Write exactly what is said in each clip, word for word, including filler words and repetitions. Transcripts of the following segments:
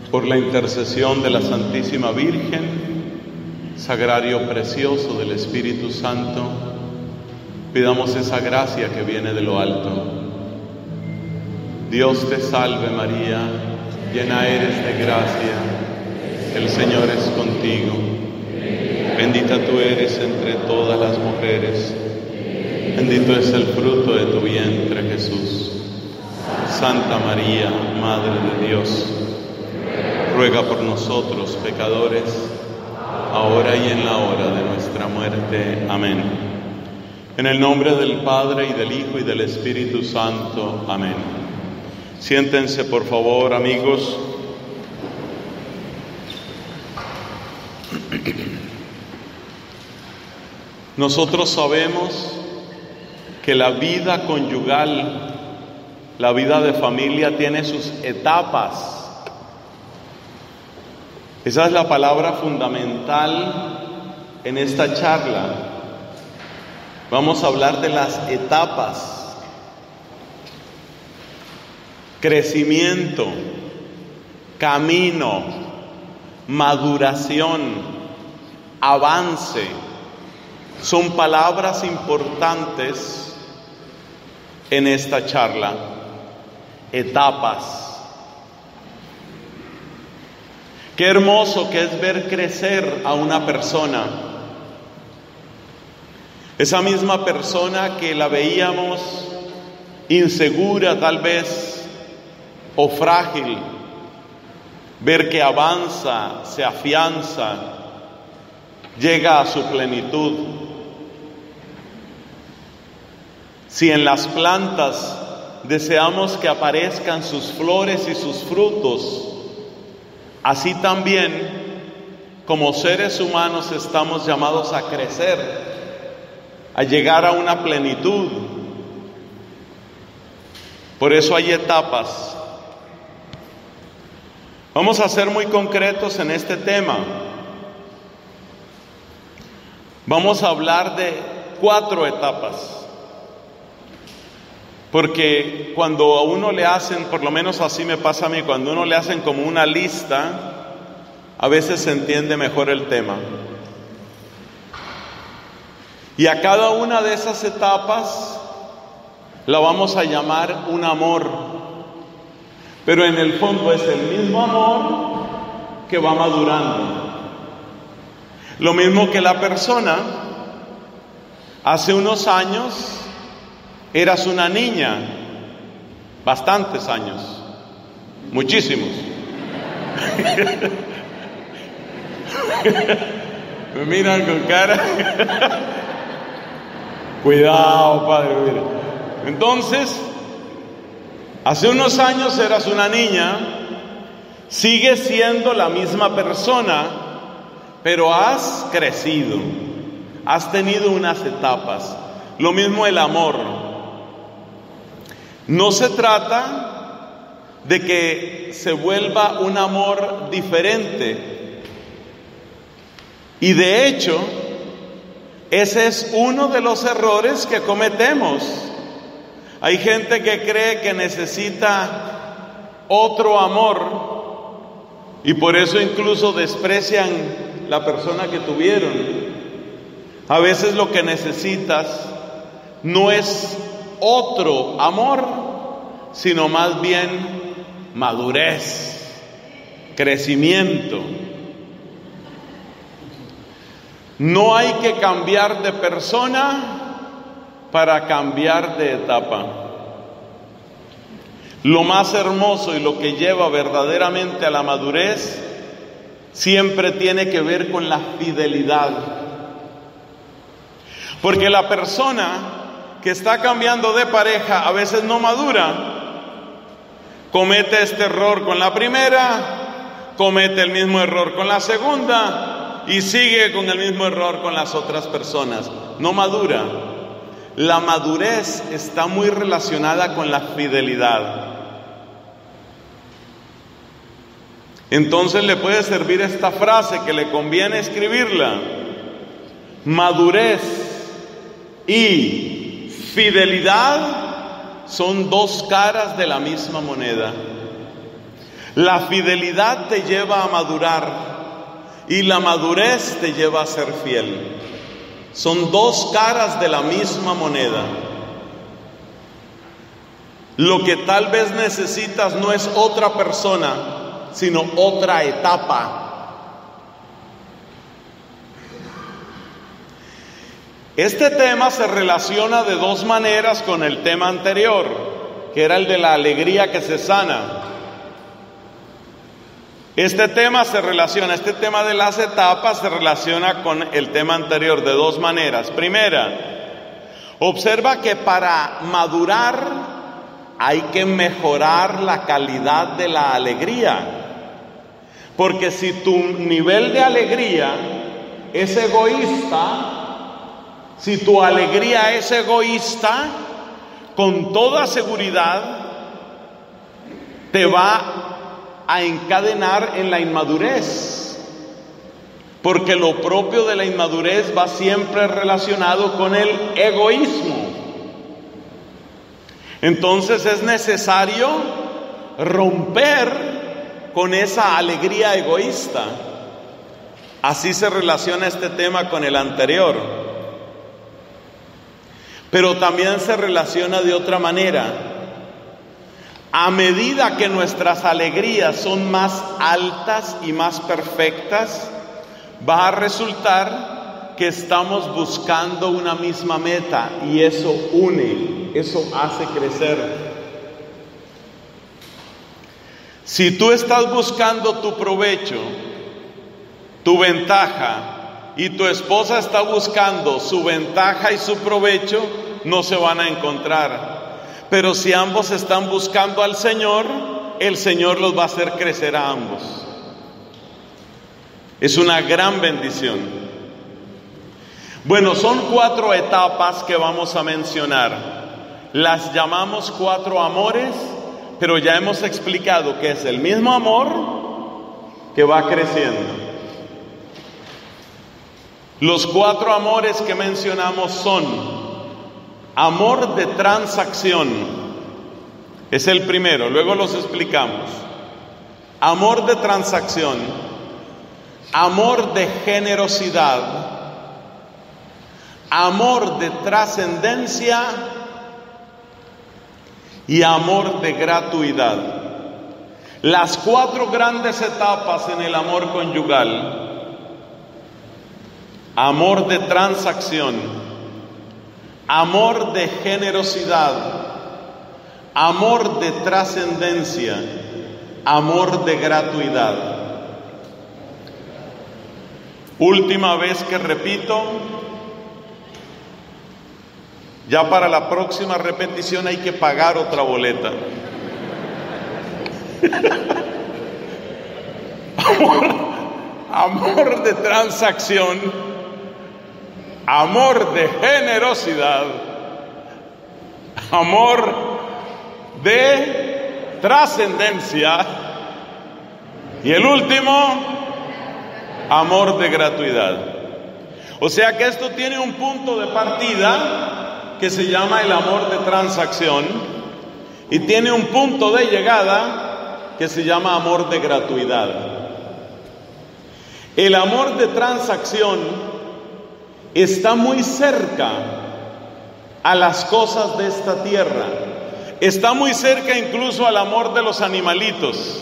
Por la intercesión de la Santísima Virgen, sagrario precioso del Espíritu Santo, pidamos esa gracia que viene de lo alto. Dios te salve María, llena eres de gracia, el Señor es contigo. Bendita tú eres entre todas las mujeres, bendito es el fruto de tu vientre Jesús. Santa María, Madre de Dios, ruega por nosotros pecadores, ahora y en la hora de nuestra muerte. Amén. En el nombre del Padre, y del Hijo, y del Espíritu Santo. Amén. Siéntense, por favor, amigos. Nosotros sabemos que la vida conyugal, la vida de familia, tiene sus etapas. Esa es la palabra fundamental en esta charla. Vamos a hablar de las etapas. Crecimiento, camino, maduración, avance. Son palabras importantes en esta charla. Etapas. Qué hermoso que es ver crecer a una persona. Esa misma persona que la veíamos insegura tal vez o frágil, ver que avanza, se afianza, llega a su plenitud. Si en las plantas deseamos que aparezcan sus flores y sus frutos, así también, como seres humanos, estamos llamados a crecer, a llegar a una plenitud. Por eso hay etapas. Vamos a ser muy concretos en este tema. Vamos a hablar de cuatro etapas. Porque cuando a uno le hacen, por lo menos así me pasa a mí, cuando a uno le hacen como una lista, a veces se entiende mejor el tema. Y a cada una de esas etapas la vamos a llamar un amor. Pero en el fondo es el mismo amor que va madurando. Lo mismo que la persona, hace unos años eras una niña, bastantes años, muchísimos. Me miran con cara. Cuidado, padre, mira. Entonces, hace unos años eras una niña, sigues siendo la misma persona, pero has crecido, has tenido unas etapas. Lo mismo el amor. No se trata de que se vuelva un amor diferente. Y de hecho, ese es uno de los errores que cometemos. Hay gente que cree que necesita otro amor y por eso incluso desprecian la persona que tuvieron. A veces lo que necesitas no es otro amor, sino más bien madurez, crecimiento. No hay que cambiar de persona para cambiar de etapa. Lo más hermoso y lo que lleva verdaderamente a la madurez siempre tiene que ver con la fidelidad. Porque la persona que está cambiando de pareja a veces no madura, comete este error con la primera, comete el mismo error con la segunda y sigue con el mismo error con las otras personas. No madura. La madurez está muy relacionada con la fidelidad. Entonces le puede servir esta frase que le conviene escribirla: madurez y fidelidad son dos caras de la misma moneda. La fidelidad te lleva a madurar y la madurez te lleva a ser fiel. Son dos caras de la misma moneda. Lo que tal vez necesitas no es otra persona, sino otra etapa. Este tema se relaciona de dos maneras con el tema anterior, que era el de la alegría que se sana. Este tema se relaciona, este tema de las etapas se relaciona con el tema anterior de dos maneras. Primera, observa que para madurar hay que mejorar la calidad de la alegría. Porque si tu nivel de alegría es egoísta, si tu alegría es egoísta, con toda seguridad te va a encadenar en la inmadurez, porque lo propio de la inmadurez va siempre relacionado con el egoísmo. Entonces es necesario romper con esa alegría egoísta. Así se relaciona este tema con el anterior. Pero también se relaciona de otra manera. A medida que nuestras alegrías son más altas y más perfectas, va a resultar que estamos buscando una misma meta y eso une, eso hace crecer. Si tú estás buscando tu provecho, tu ventaja, y tu esposa está buscando su ventaja y su provecho, no se van a encontrar. Pero si ambos están buscando al Señor, el Señor los va a hacer crecer a ambos. Es una gran bendición. Bueno, son cuatro etapas que vamos a mencionar. Las llamamos cuatro amores, pero ya hemos explicado que es el mismo amor que va creciendo. Los cuatro amores que mencionamos son: amor de transacción, es el primero, luego los explicamos. Amor de transacción, amor de generosidad, amor de trascendencia y amor de gratuidad. Las cuatro grandes etapas en el amor conyugal: amor de transacción, amor de generosidad, amor de trascendencia, amor de gratuidad. Última vez que repito, ya para la próxima repetición hay que pagar otra boleta. amor, amor de transacción, amor de generosidad, amor de trascendencia y el último, amor de gratuidad. O sea que esto tiene un punto de partida que se llama el amor de transacción y tiene un punto de llegada que se llama amor de gratuidad. El amor de transacción está muy cerca a las cosas de esta tierra. Está muy cerca incluso al amor de los animalitos.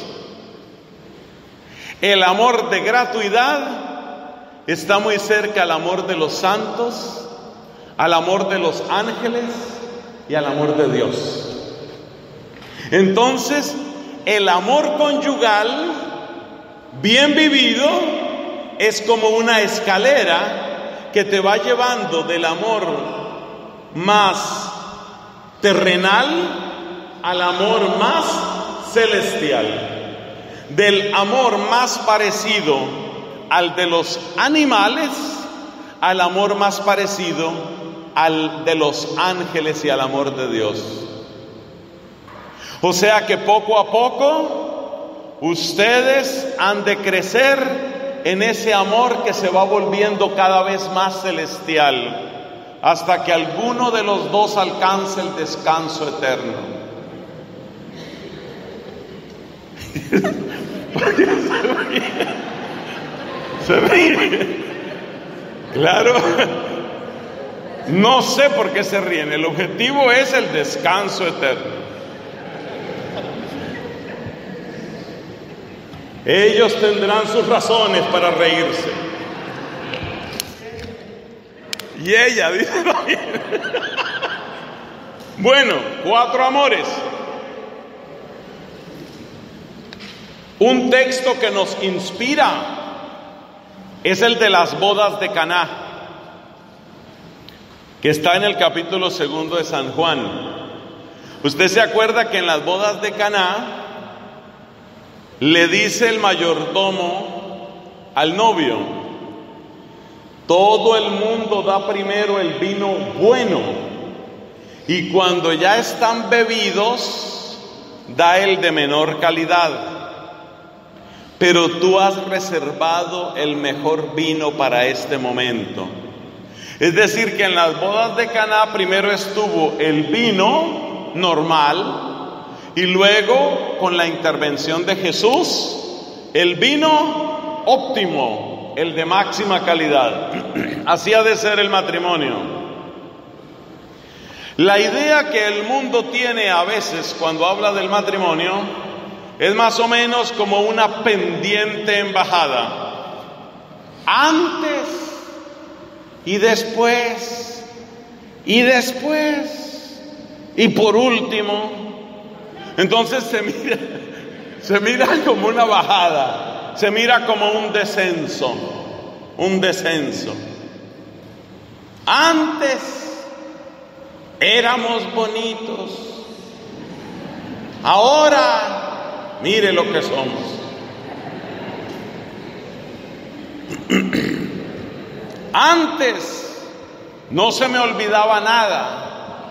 El amor de gratuidad está muy cerca al amor de los santos, al amor de los ángeles y al amor de Dios. Entonces, el amor conyugal bien vivido es como una escalera que te va llevando del amor más terrenal al amor más celestial, del amor más parecido al de los animales al amor más parecido al de los ángeles y al amor de Dios. O sea que poco a poco ustedes han de crecer en ese amor que se va volviendo cada vez más celestial, hasta que alguno de los dos alcance el descanso eterno. Se ríe. Claro. No sé por qué se ríen. El objetivo es el descanso eterno. Ellos tendrán sus razones para reírse. Y ella dice: bueno, cuatro amores. Un texto que nos inspira es el de las bodas de Caná, que está en el capítulo segundo de San Juan. Usted se acuerda que en las bodas de Caná le dice el mayordomo al novio: todo el mundo da primero el vino bueno, y cuando ya están bebidos, da el de menor calidad. Pero tú has reservado el mejor vino para este momento. Es decir, que en las bodas de Caná primero estuvo el vino normal, y luego, con la intervención de Jesús, el vino óptimo, el de máxima calidad. Así ha de ser el matrimonio. La idea que el mundo tiene a veces cuando habla del matrimonio es más o menos como una pendiente en bajada. Antes y después, y después, y por último. Entonces se mira, se mira como una bajada, se mira como un descenso, un descenso. Antes éramos bonitos, ahora mire lo que somos. Antes no se me olvidaba nada,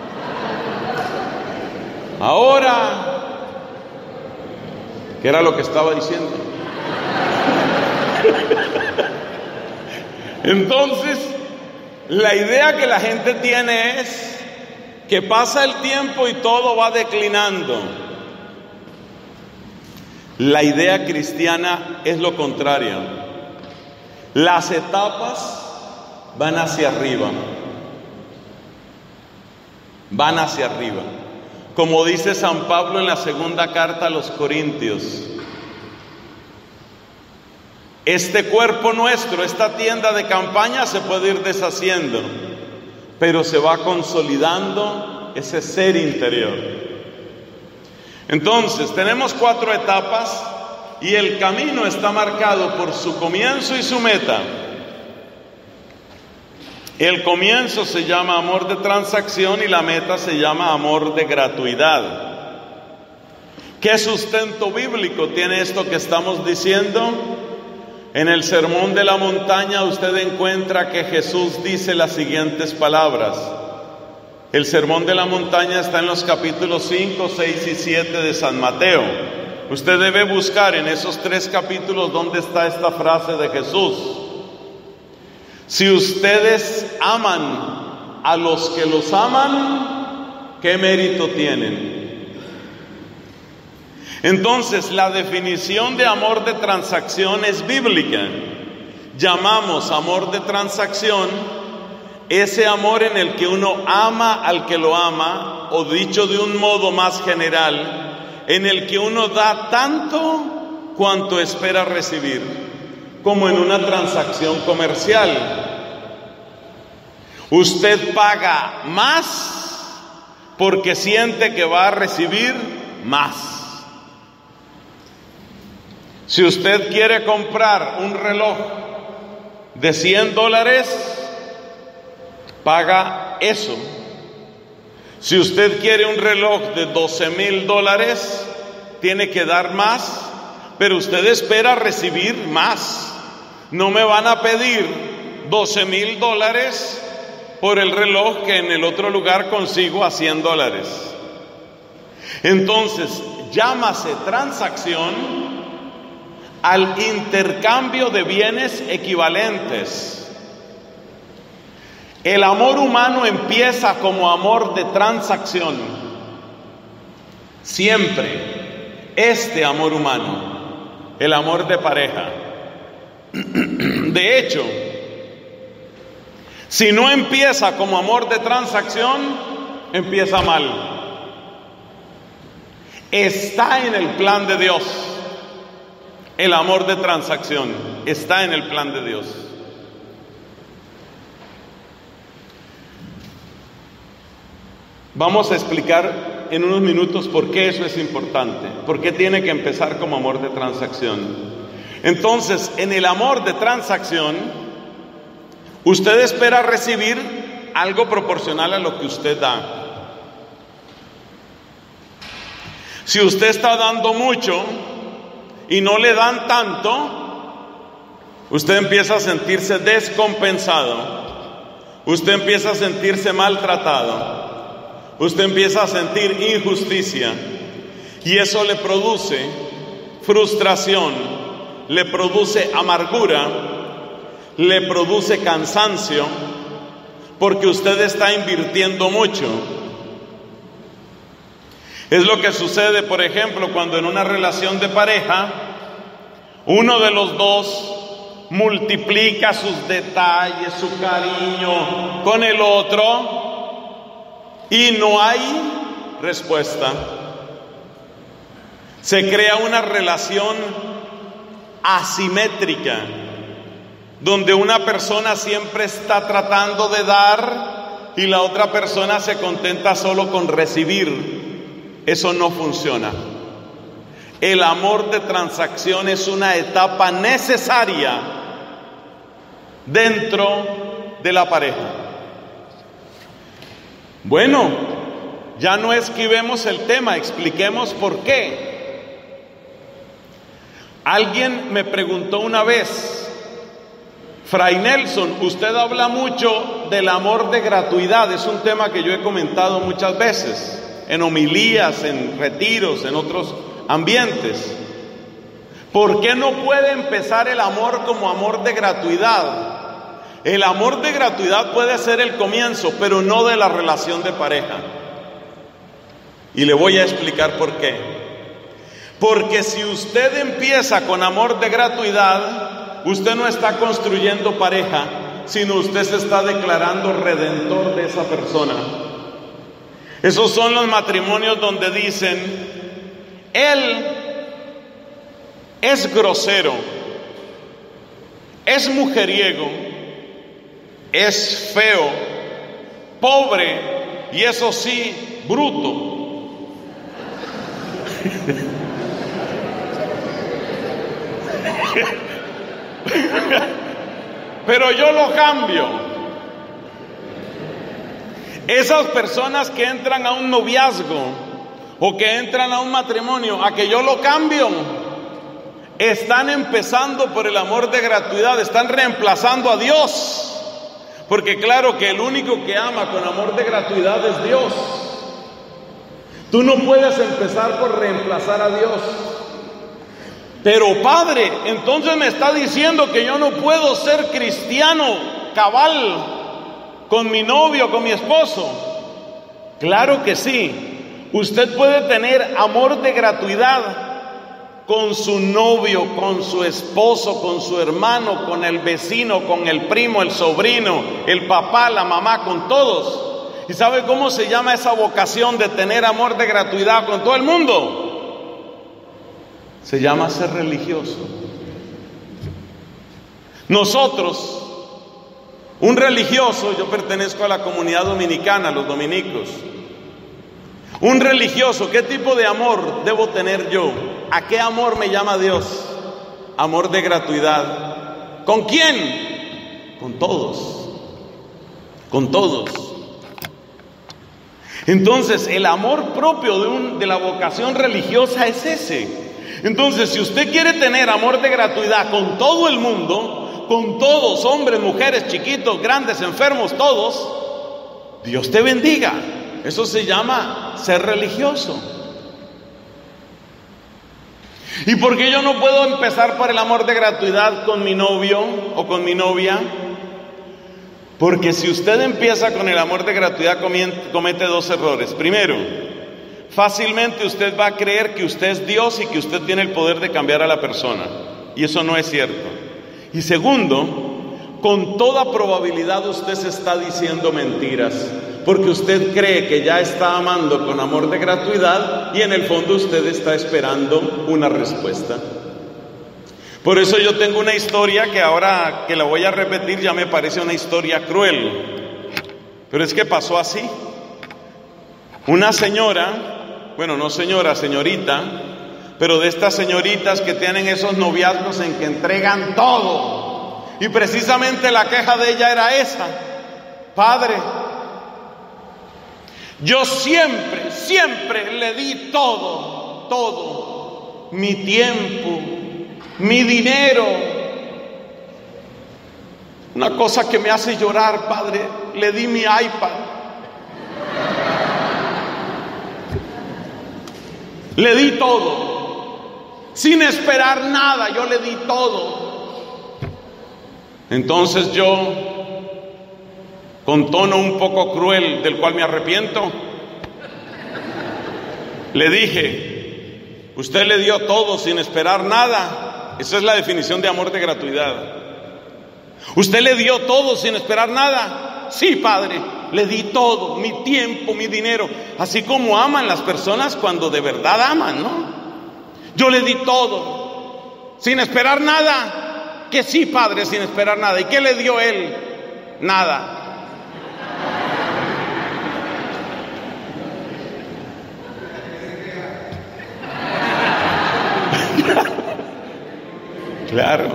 ahora, ¿qué era lo que estaba diciendo? Entonces, la idea que la gente tiene es que pasa el tiempo y todo va declinando. La idea cristiana es lo contrario. Las etapas van hacia arriba. Van hacia arriba. Como dice San Pablo en la segunda carta a los Corintios: este cuerpo nuestro, esta tienda de campaña se puede ir deshaciendo, pero se va consolidando ese ser interior. Entonces, tenemos cuatro etapas y el camino está marcado por su comienzo y su meta. El comienzo se llama amor de transacción y la meta se llama amor de gratuidad. ¿Qué sustento bíblico tiene esto que estamos diciendo? En el Sermón de la Montaña usted encuentra que Jesús dice las siguientes palabras. El Sermón de la Montaña está en los capítulos cinco, seis y siete de San Mateo. Usted debe buscar en esos tres capítulos dónde está esta frase de Jesús. Si ustedes aman a los que los aman, ¿qué mérito tienen? Entonces, la definición de amor de transacción es bíblica. Llamamos amor de transacción ese amor en el que uno ama al que lo ama, o dicho de un modo más general, en el que uno da tanto cuanto espera recibir, como en una transacción comercial. Usted paga más porque siente que va a recibir más. Si usted quiere comprar un reloj de cien dólares, paga eso. Si usted quiere un reloj de doce mil dólares, tiene que dar más, pero usted espera recibir más. No me van a pedir doce mil dólares por el reloj que en el otro lugar consigo a cien dólares. Entonces, llámase transacción al intercambio de bienes equivalentes. El amor humano empieza como amor de transacción. Siempre. este amor humano, el amor de pareja. De hecho, si no empieza como amor de transacción, empieza mal. Está en el plan de Dios. El amor de transacción está en el plan de Dios. Vamos a explicar en unos minutos por qué eso es importante, por qué tiene que empezar como amor de transacción. Entonces, en el amor de transacción, usted espera recibir algo proporcional a lo que usted da. Si usted está dando mucho y no le dan tanto, usted empieza a sentirse descompensado, usted empieza a sentirse maltratado, usted empieza a sentir injusticia, y eso le produce frustración, le produce amargura, le produce cansancio, porque usted está invirtiendo mucho. Es lo que sucede, por ejemplo, cuando en una relación de pareja uno de los dos multiplica sus detalles, su cariño con el otro y no hay respuesta. Se crea una relación asimétrica, donde una persona siempre está tratando de dar y la otra persona se contenta solo con recibir. Eso no funciona. El amor de transacción es una etapa necesaria dentro de la pareja. Bueno, ya no esquivemos el tema, expliquemos por qué. Alguien me preguntó una vez: Fray Nelson, usted habla mucho del amor de gratuidad. Es un tema que yo he comentado muchas veces, en homilías, en retiros, en otros ambientes. ¿Por qué no puede empezar el amor como amor de gratuidad? El amor de gratuidad puede ser el comienzo, pero no de la relación de pareja. Y le voy a explicar por qué. Porque si usted empieza con amor de gratuidad, usted no está construyendo pareja, sino usted se está declarando redentor de esa persona. Esos son los matrimonios donde dicen: él es grosero, es mujeriego, es feo, pobre y eso sí, bruto. Pero yo lo cambio. Esas personas que entran a un noviazgo o que entran a un matrimonio, a que yo lo cambio, están empezando por el amor de gratuidad, están reemplazando a Dios. Porque claro que el único que ama con amor de gratuidad es Dios. Tú no puedes empezar por reemplazar a Dios. Pero padre, entonces me está diciendo que yo no puedo ser cristiano cabal con mi novio, con mi esposo. Claro que sí. Usted puede tener amor de gratuidad con su novio, con su esposo, con su hermano, con el vecino, con el primo, el sobrino, el papá, la mamá, con todos. ¿Y sabe cómo se llama esa vocación de tener amor de gratuidad con todo el mundo? Se llama ser religioso. Nosotros, un religioso, yo pertenezco a la comunidad dominicana, los dominicos. Un religioso, ¿qué tipo de amor debo tener yo? ¿A qué amor me llama Dios? Amor de gratuidad. ¿Con quién? Con todos. Con todos. Entonces, el amor propio de, un, de la vocación religiosa es ese. Entonces, si usted quiere tener amor de gratuidad con todo el mundo, con todos, hombres, mujeres, chiquitos, grandes, enfermos, todos, Dios te bendiga. Eso se llama ser religioso. ¿Y por qué yo no puedo empezar por el amor de gratuidad con mi novio o con mi novia? Porque si usted empieza con el amor de gratuidad, comete dos errores. Primero, fácilmente usted va a creer que usted es Dios y que usted tiene el poder de cambiar a la persona. Y eso no es cierto. Y segundo, con toda probabilidad usted se está diciendo mentiras, porque usted cree que ya está amando con amor de gratuidad y en el fondo usted está esperando una respuesta. Por eso yo tengo una historia que ahora que la voy a repetir ya me parece una historia cruel, pero es que pasó así. Una señora, bueno, no señora, señorita, pero de estas señoritas que tienen esos noviazgos en que entregan todo, y precisamente la queja de ella era esa: padre, yo siempre, siempre le di todo, todo, mi tiempo, mi dinero. Una cosa que me hace llorar, padre, le di mi iPad, le di todo, sin esperar nada, yo le di todo. Entonces yo, con tono un poco cruel, del cual me arrepiento, le dije: usted le dio todo sin esperar nada. Esa es la definición de amor de gratuidad. ¿Usted le dio todo sin esperar nada? Sí, padre, le di todo, mi tiempo, mi dinero. Así como aman las personas cuando de verdad aman, ¿no? Yo le di todo, sin esperar nada. Que sí, padre, sin esperar nada. ¿Y qué le dio él? Nada. Claro.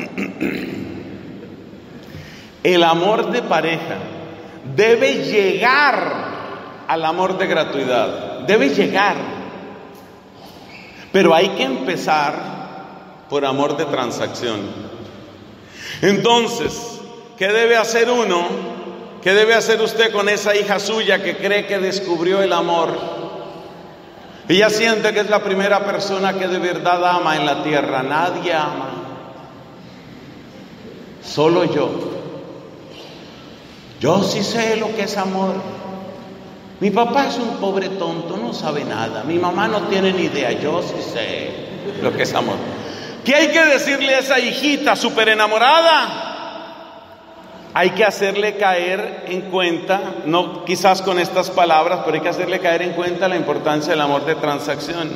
El amor de pareja debe llegar al amor de gratuidad. Debe llegar. Pero hay que empezar por amor de transacción. Entonces, ¿qué debe hacer uno? ¿Qué debe hacer usted con esa hija suya que cree que descubrió el amor? Ella siente que es la primera persona que de verdad ama en la tierra. Nadie ama, solo yo. Yo sí sé lo que es amor. Mi papá es un pobre tonto, no sabe nada. Mi mamá no tiene ni idea. Yo sí sé lo que es amor. ¿Qué hay que decirle a esa hijita súper enamorada? Hay que hacerle caer en cuenta, no quizás con estas palabras, pero hay que hacerle caer en cuenta la importancia del amor de transacción.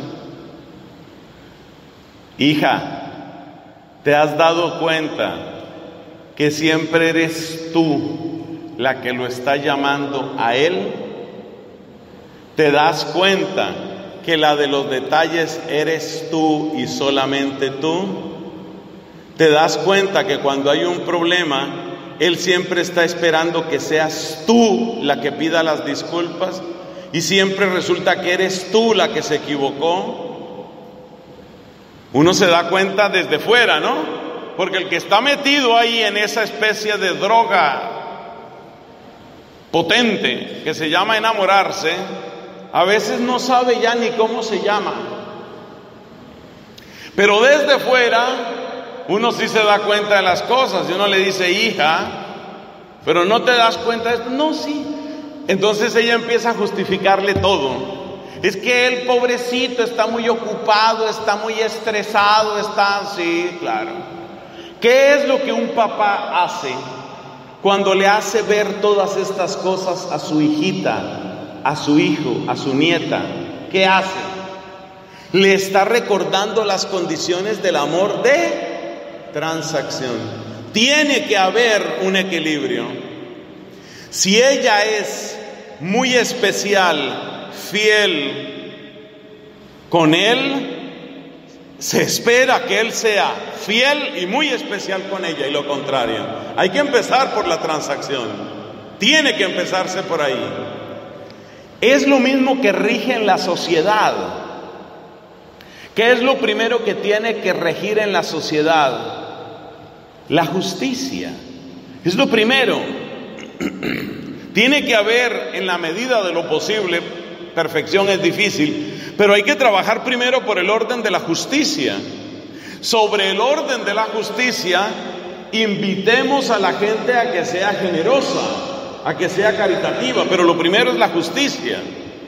Hija, ¿te has dado cuenta que siempre eres tú la que lo está llamando a él? ¿Te das cuenta que la de los detalles eres tú y solamente tú? ¿Te das cuenta que cuando hay un problema, él siempre está esperando que seas tú la que pida las disculpas y siempre resulta que eres tú la que se equivocó? Uno se da cuenta desde fuera, ¿no? Porque el que está metido ahí en esa especie de droga potente que se llama enamorarse, a veces no sabe ya ni cómo se llama. Pero desde fuera uno sí se da cuenta de las cosas y uno le dice: hija, pero no te das cuenta de esto. No, sí. Entonces ella empieza a justificarle todo. Es que el pobrecito está muy ocupado, está muy estresado, está así, claro. ¿Qué es lo que un papá hace cuando le hace ver todas estas cosas a su hijita, a su hijo, a su nieta? ¿Qué hace? Le está recordando las condiciones del amor de transacción. Tiene que haber un equilibrio. Si ella es muy especial, fiel con él, se espera que él sea fiel y muy especial con ella, y lo contrario. Hay que empezar por la transacción. Tiene que empezarse por ahí. Es lo mismo que rige en la sociedad. ¿Qué es lo primero que tiene que regir en la sociedad? La justicia. Es lo primero. Tiene que haber, en la medida de lo posible, perfección es difícil, pero hay que trabajar primero por el orden de la justicia. Sobre el orden de la justicia, invitemos a la gente a que sea generosa, a que sea caritativa, pero lo primero es la justicia.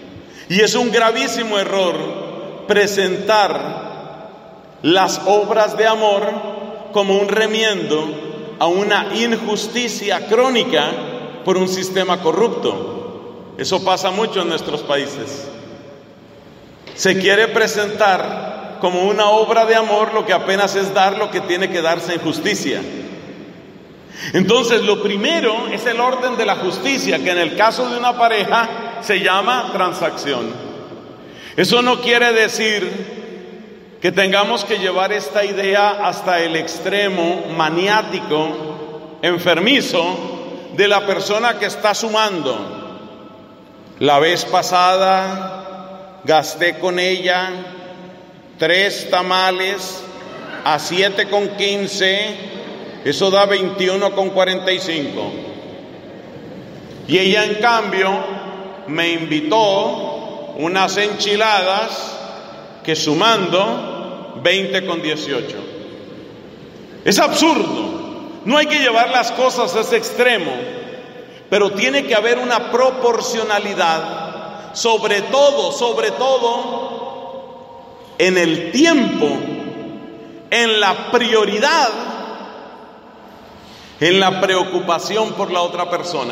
Y es un gravísimo error presentar las obras de amor como un remiendo a una injusticia crónica por un sistema corrupto. Eso pasa mucho en nuestros países. Se quiere presentar como una obra de amor lo que apenas es dar lo que tiene que darse en justicia. Entonces, lo primero es el orden de la justicia, que en el caso de una pareja se llama transacción. Eso no quiere decir que tengamos que llevar esta idea hasta el extremo maniático, enfermizo, de la persona que está sumando. La vez pasada gasté con ella tres tamales a siete con quince. Eso da veintiuno con cuarenta y cinco. Y ella, en cambio, me invitó unas enchiladas que, sumando, veinte con dieciocho. Es absurdo. No hay que llevar las cosas a ese extremo, pero tiene que haber una proporcionalidad, sobre todo, sobre todo, en el tiempo, en la prioridad, en la preocupación por la otra persona.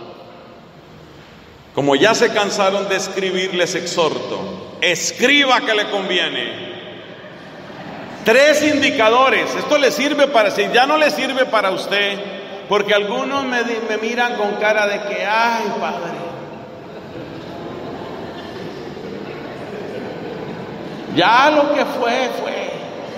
Como ya se cansaron de escribir, les exhorto: escriba que le conviene. Tres indicadores. Esto le sirve para, si ya no le sirve para usted, porque algunos me, me miran con cara de que, ay, padre, ya lo que fue, fue.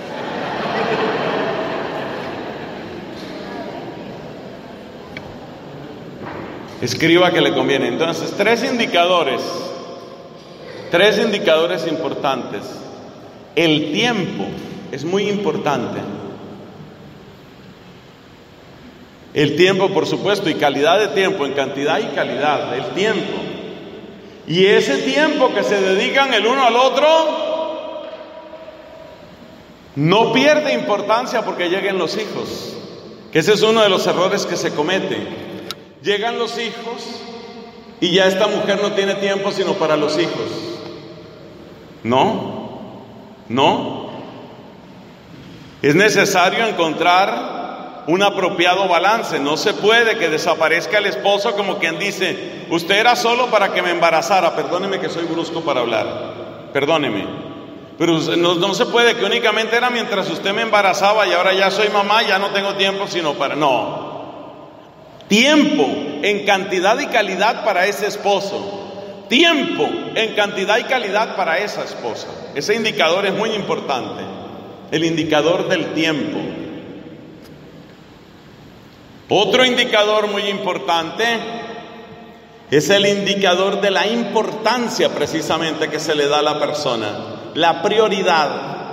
Escriba que le conviene. Entonces, tres indicadores, tres indicadores importantes. El tiempo es muy importante. El tiempo, por supuesto, y calidad de tiempo, en cantidad y calidad, el tiempo. Y ese tiempo que se dedican el uno al otro no pierde importancia porque lleguen los hijos, que ese es uno de los errores que se comete. Llegan los hijos y ya esta mujer no tiene tiempo sino para los hijos. No, no. Es necesario encontrar un apropiado balance. No se puede que desaparezca el esposo como quien dice: usted era solo para que me embarazara. Perdóneme que soy brusco para hablar, perdóneme. Pero no, no se puede que únicamente era mientras usted me embarazaba y ahora ya soy mamá, ya no tengo tiempo sino para... No. Tiempo en cantidad y calidad para ese esposo. Tiempo en cantidad y calidad para esa esposa. Ese indicador es muy importante. El indicador del tiempo. Otro indicador muy importante es el indicador de la importancia precisamente que se le da a la persona. La prioridad.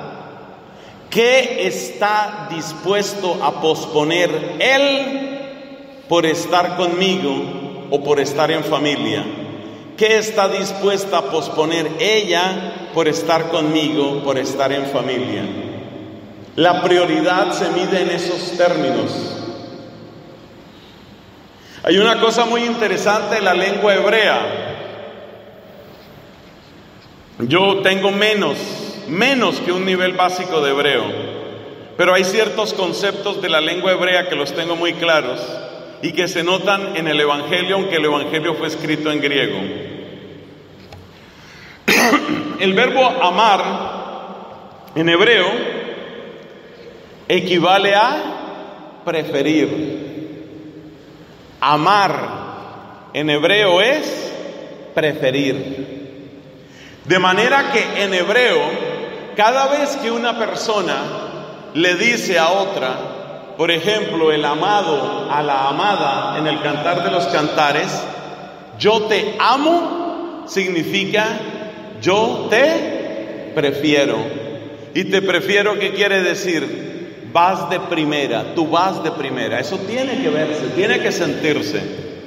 ¿Qué está dispuesto a posponer él por estar conmigo o por estar en familia? ¿Qué está dispuesta a posponer ella por estar conmigo, por estar en familia? La prioridad se mide en esos términos. Hay una cosa muy interesante en la lengua hebrea. Yo tengo menos, menos que un nivel básico de hebreo, pero hay ciertos conceptos de la lengua hebrea que los tengo muy claros y que se notan en el Evangelio, aunque el Evangelio fue escrito en griego. El verbo amar en hebreo equivale a preferir. Amar en hebreo es preferir. De manera que en hebreo, cada vez que una persona le dice a otra, por ejemplo, el amado a la amada en el Cantar de los Cantares, yo te amo, significa yo te prefiero. Y te prefiero, ¿qué quiere decir? Vas de primera, tú vas de primera. Eso tiene que verse, tiene que sentirse.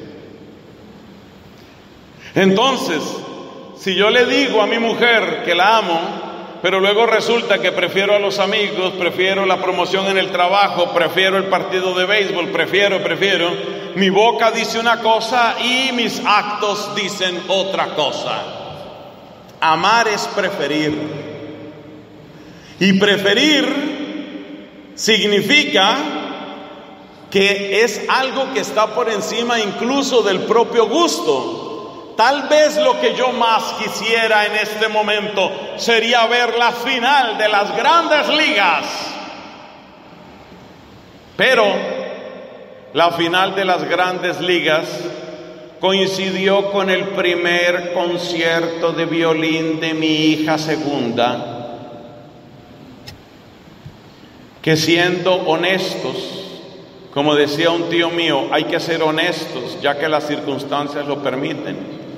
Entonces, si yo le digo a mi mujer que la amo, pero luego resulta que prefiero a los amigos, prefiero la promoción en el trabajo, prefiero el partido de béisbol, prefiero, prefiero, mi boca dice una cosa y mis actos dicen otra cosa. Amar es preferir. Y preferir significa que es algo que está por encima incluso del propio gusto. Tal vez lo que yo más quisiera en este momento sería ver la final de las grandes ligas. Pero la final de las grandes ligas coincidió con el primer concierto de violín de mi hija segunda, que siendo honestos, como decía un tío mío, hay que ser honestos ya que las circunstancias lo permiten.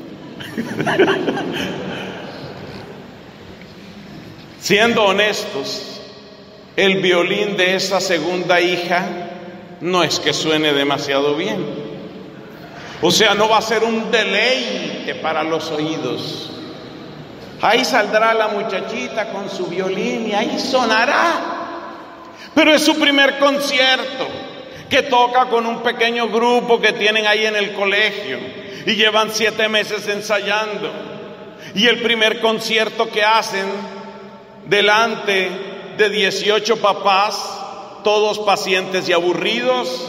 Siendo honestos, el violín de esa segunda hija no es que suene demasiado bien. O sea, no va a ser un deleite para los oídos. Ahí saldrá la muchachita con su violín y ahí sonará. Pero es su primer concierto, que toca con un pequeño grupo que tienen ahí en el colegio y llevan siete meses ensayando. Y el primer concierto que hacen delante de dieciocho papás, todos pacientes y aburridos.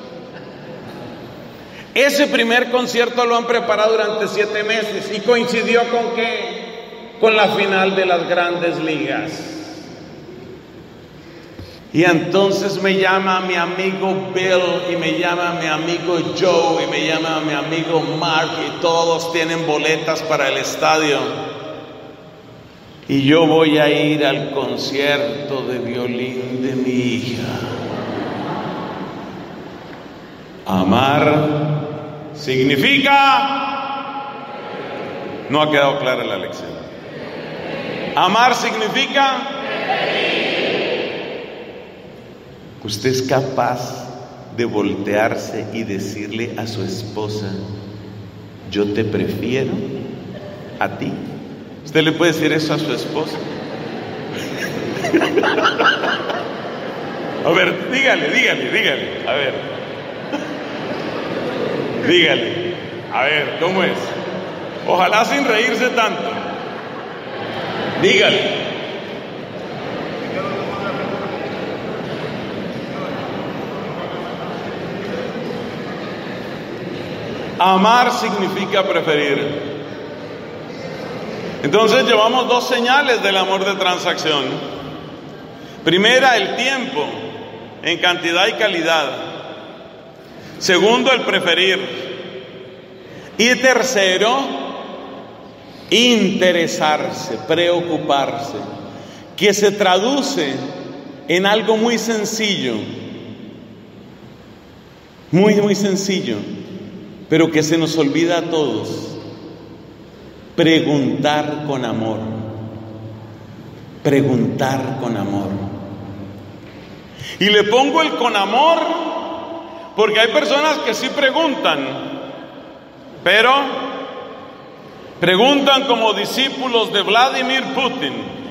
Ese primer concierto lo han preparado durante siete meses y coincidió con ¿qué? Con la final de las grandes ligas. Y entonces me llama mi amigo Bill y me llama mi amigo Joe y me llama mi amigo Mark y todos tienen boletas para el estadio. Y yo voy a ir al concierto de violín de mi hija. Amar significa... No ha quedado clara la lección. Amar significa... Usted es capaz de voltearse y decirle a su esposa: yo te prefiero a ti. ¿Usted le puede decir eso a su esposa? A ver, dígale, dígale, dígale. A ver. Dígale. A ver, ¿cómo es? Ojalá sin reírse tanto. Dígale. Amar significa preferir. Entonces llevamos dos señales del amor de transacción. Primera, el tiempo en cantidad y calidad. Segundo, el preferir. Y tercero, interesarse, preocuparse, que se traduce en algo muy sencillo, muy, muy sencillo, pero que se nos olvida a todos: preguntar con amor. Preguntar con amor. Y le pongo el con amor porque hay personas que sí preguntan, pero preguntan como discípulos de Vladimir Putin.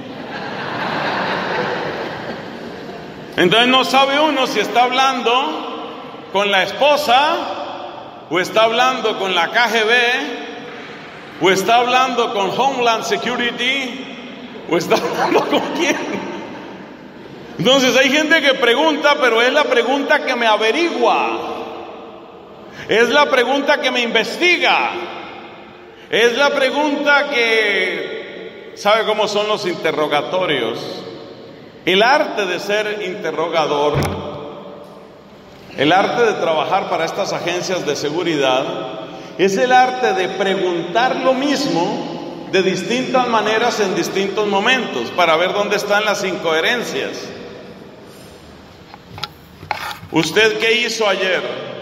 Entonces no sabe uno si está hablando con la esposa, o está hablando con la K G B, o está hablando con Homeland Security, o está hablando con quién. Entonces hay gente que pregunta, pero es la pregunta que me averigua, es la pregunta que me investiga, es la pregunta que... ¿Sabe cómo son los interrogatorios? El arte de ser interrogador, el arte de trabajar para estas agencias de seguridad, es el arte de preguntar lo mismo de distintas maneras en distintos momentos para ver dónde están las incoherencias. ¿Usted qué hizo ayer?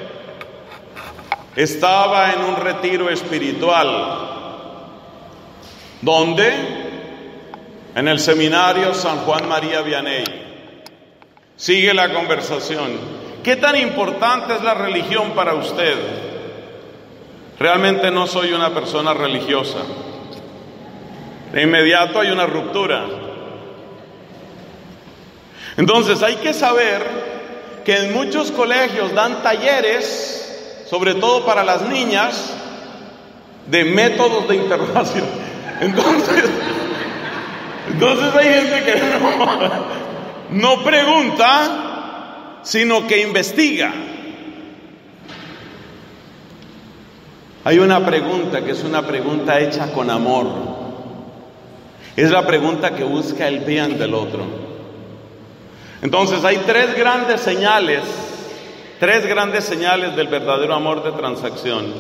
Estaba en un retiro espiritual. ¿Dónde? En el seminario San Juan María Vianney. Sigue la conversación. ¿Qué tan importante es la religión para usted? Realmente no soy una persona religiosa. De inmediato hay una ruptura. Entonces hay que saber que en muchos colegios dan talleres, sobre todo para las niñas, de métodos de interrogación. Entonces, entonces hay gente que no, no pregunta, sino que investiga. Hay una pregunta que es una pregunta hecha con amor. Es la pregunta que busca el bien del otro. Entonces hay tres grandes señales, tres grandes señales del verdadero amor de transacción.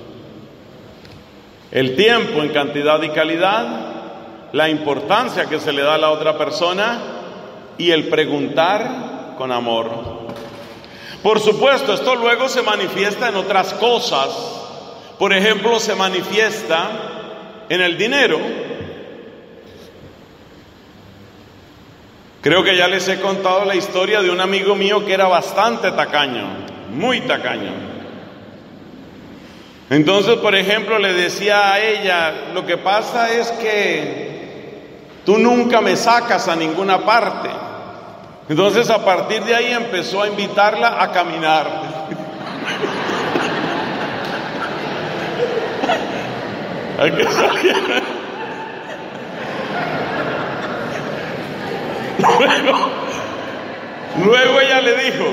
El tiempo en cantidad y calidad, la importancia que se le da a la otra persona y el preguntar con amor. Por supuesto, esto luego se manifiesta en otras cosas. Por ejemplo, se manifiesta en el dinero. Creo que ya les he contado la historia de un amigo mío que era bastante tacaño, muy tacaño. Entonces, por ejemplo, le decía a ella, lo que pasa es que tú nunca me sacas a ninguna parte. Entonces, a partir de ahí empezó a invitarla a caminar. ¿A qué salía? Luego, luego ella le dijo,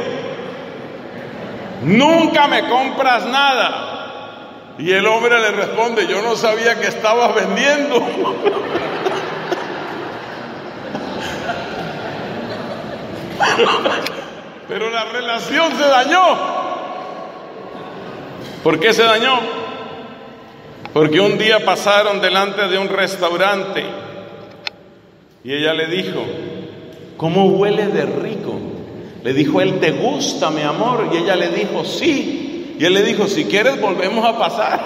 nunca me compras nada. Y el hombre le responde, yo no sabía que estabas vendiendo. Pero la relación se dañó. ¿Por qué se dañó? Porque un día pasaron delante de un restaurante y ella le dijo, ¿cómo huele de rico? Le dijo él, ¿te gusta, mi amor? Y ella le dijo, sí. Y él le dijo, si quieres volvemos a pasar.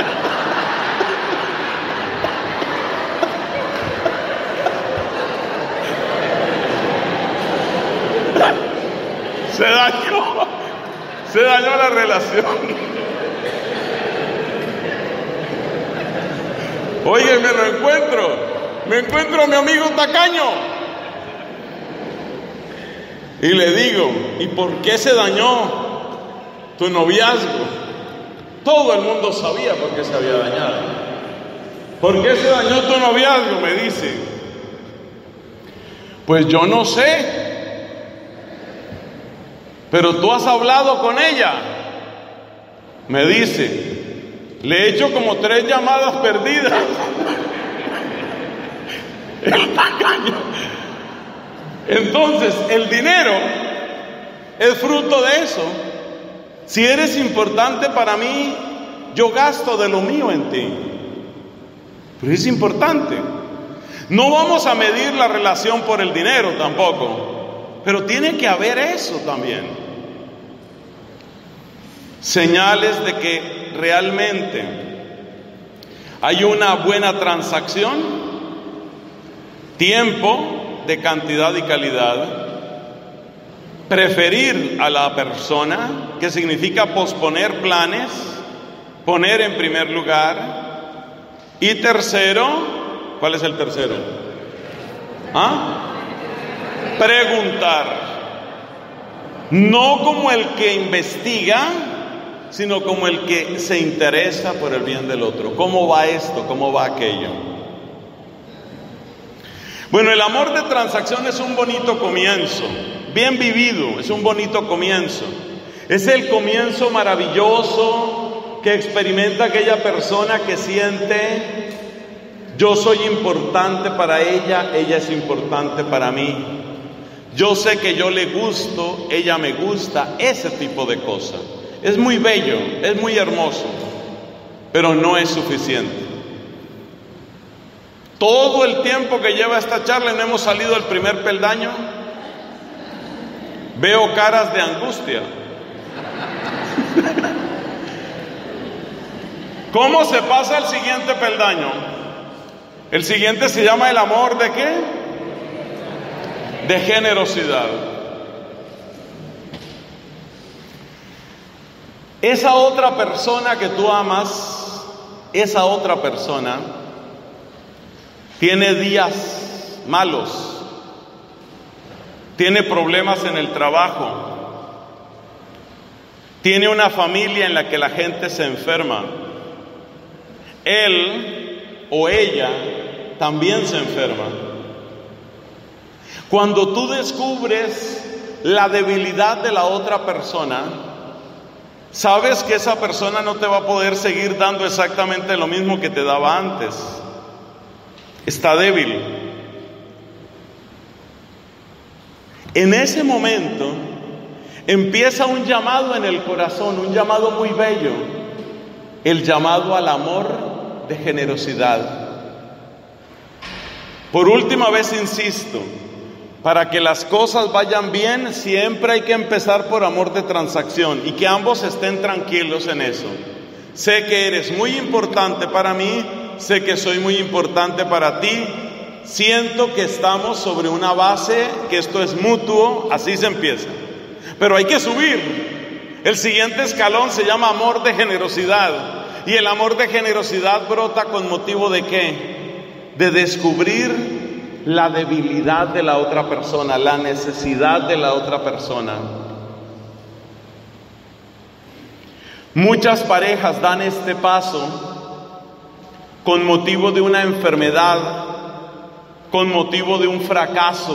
Se dañó, se dañó la relación. Oye, me lo encuentro, me encuentro a mi amigo tacaño. Y le digo, ¿y por qué se dañó tu noviazgo? Todo el mundo sabía por qué se había dañado. ¿Por qué se dañó tu noviazgo? Me dice. Pues yo no sé. Pero tú has hablado con ella. Me dice. Le he hecho como tres llamadas perdidas. El tacaño. Entonces, el dinero es fruto de eso. Si eres importante para mí, yo gasto de lo mío en ti. Pero es importante. No vamos a medir la relación por el dinero tampoco, pero tiene que haber eso también. Señales de que realmente hay una buena transacción, tiempo de cantidad y calidad, preferir a la persona, que significa posponer planes, poner en primer lugar, y tercero, ¿cuál es el tercero? ¿Ah? Preguntar, no como el que investiga, sino como el que se interesa por el bien del otro. ¿Cómo va esto? ¿Cómo va aquello? Bueno, el amor de transacción es un bonito comienzo, bien vivido, es un bonito comienzo. Es el comienzo maravilloso que experimenta aquella persona que siente, yo soy importante para ella, ella es importante para mí. Yo sé que yo le gusto, ella me gusta, ese tipo de cosas. Es muy bello, es muy hermoso, pero no es suficiente. Todo el tiempo que lleva esta charla y no hemos salido del primer peldaño, veo caras de angustia. ¿Cómo se pasa al siguiente peldaño? El siguiente se llama el amor de ¿qué? De generosidad. Esa otra persona que tú amas, esa otra persona tiene días malos, tiene problemas en el trabajo, tiene una familia en la que la gente se enferma. Él o ella también se enferma. Cuando tú descubres la debilidad de la otra persona, sabes que esa persona no te va a poder seguir dando exactamente lo mismo que te daba antes. Está débil. En ese momento empieza un llamado en el corazón, un llamado muy bello, el llamado al amor de generosidad. Por última vez insisto, para que las cosas vayan bien, siempre hay que empezar por amor de transacción y que ambos estén tranquilos en eso. Sé que eres muy importante para mí, sé que soy muy importante para ti, siento que estamos sobre una base, que esto es mutuo, así se empieza. Pero hay que subir. El siguiente escalón se llama amor de generosidad. Y el amor de generosidad brota con motivo de ¿qué? De descubrir la debilidad de la otra persona, la necesidad de la otra persona. Muchas parejas dan este paso con motivo de una enfermedad, con motivo de un fracaso.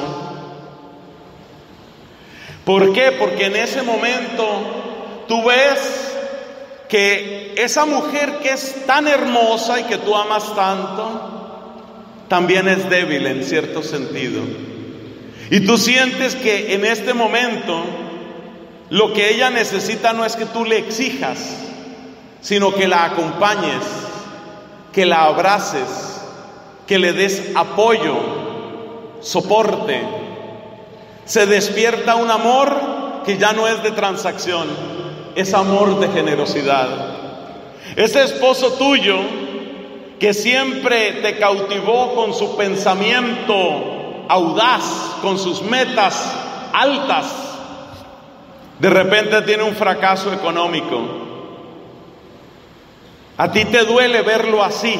¿Por qué? Porque en ese momento tú ves que esa mujer que es tan hermosa y que tú amas tanto, también es débil en cierto sentido. Y tú sientes que en este momento lo que ella necesita no es que tú le exijas, sino que la acompañes, que la abraces, que le des apoyo, soporte. Se despierta un amor que ya no es de transacción, es amor de generosidad. Ese esposo tuyo que siempre te cautivó con su pensamiento audaz, con sus metas altas, de repente tiene un fracaso económico. A ti te duele verlo así,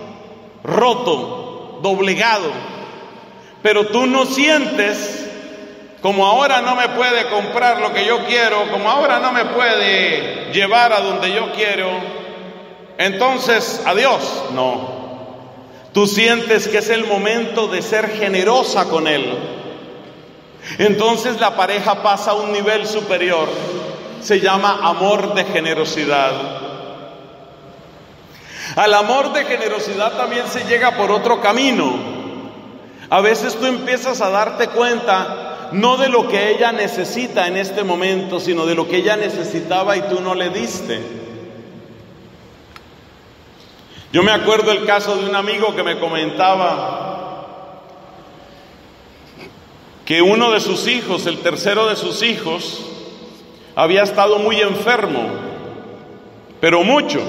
roto, doblegado, pero tú no sientes, como ahora no me puede comprar lo que yo quiero, como ahora no me puede llevar a donde yo quiero, entonces, adiós. No. Tú sientes que es el momento de ser generosa con él. Entonces la pareja pasa a un nivel superior. Se llama amor de generosidad. Al amor de generosidad también se llega por otro camino. A veces tú empiezas a darte cuenta, no de lo que ella necesita en este momento, sino de lo que ella necesitaba y tú no le diste. Yo me acuerdo el caso de un amigo que me comentaba que uno de sus hijos, el tercero de sus hijos, había estado muy enfermo, pero mucho.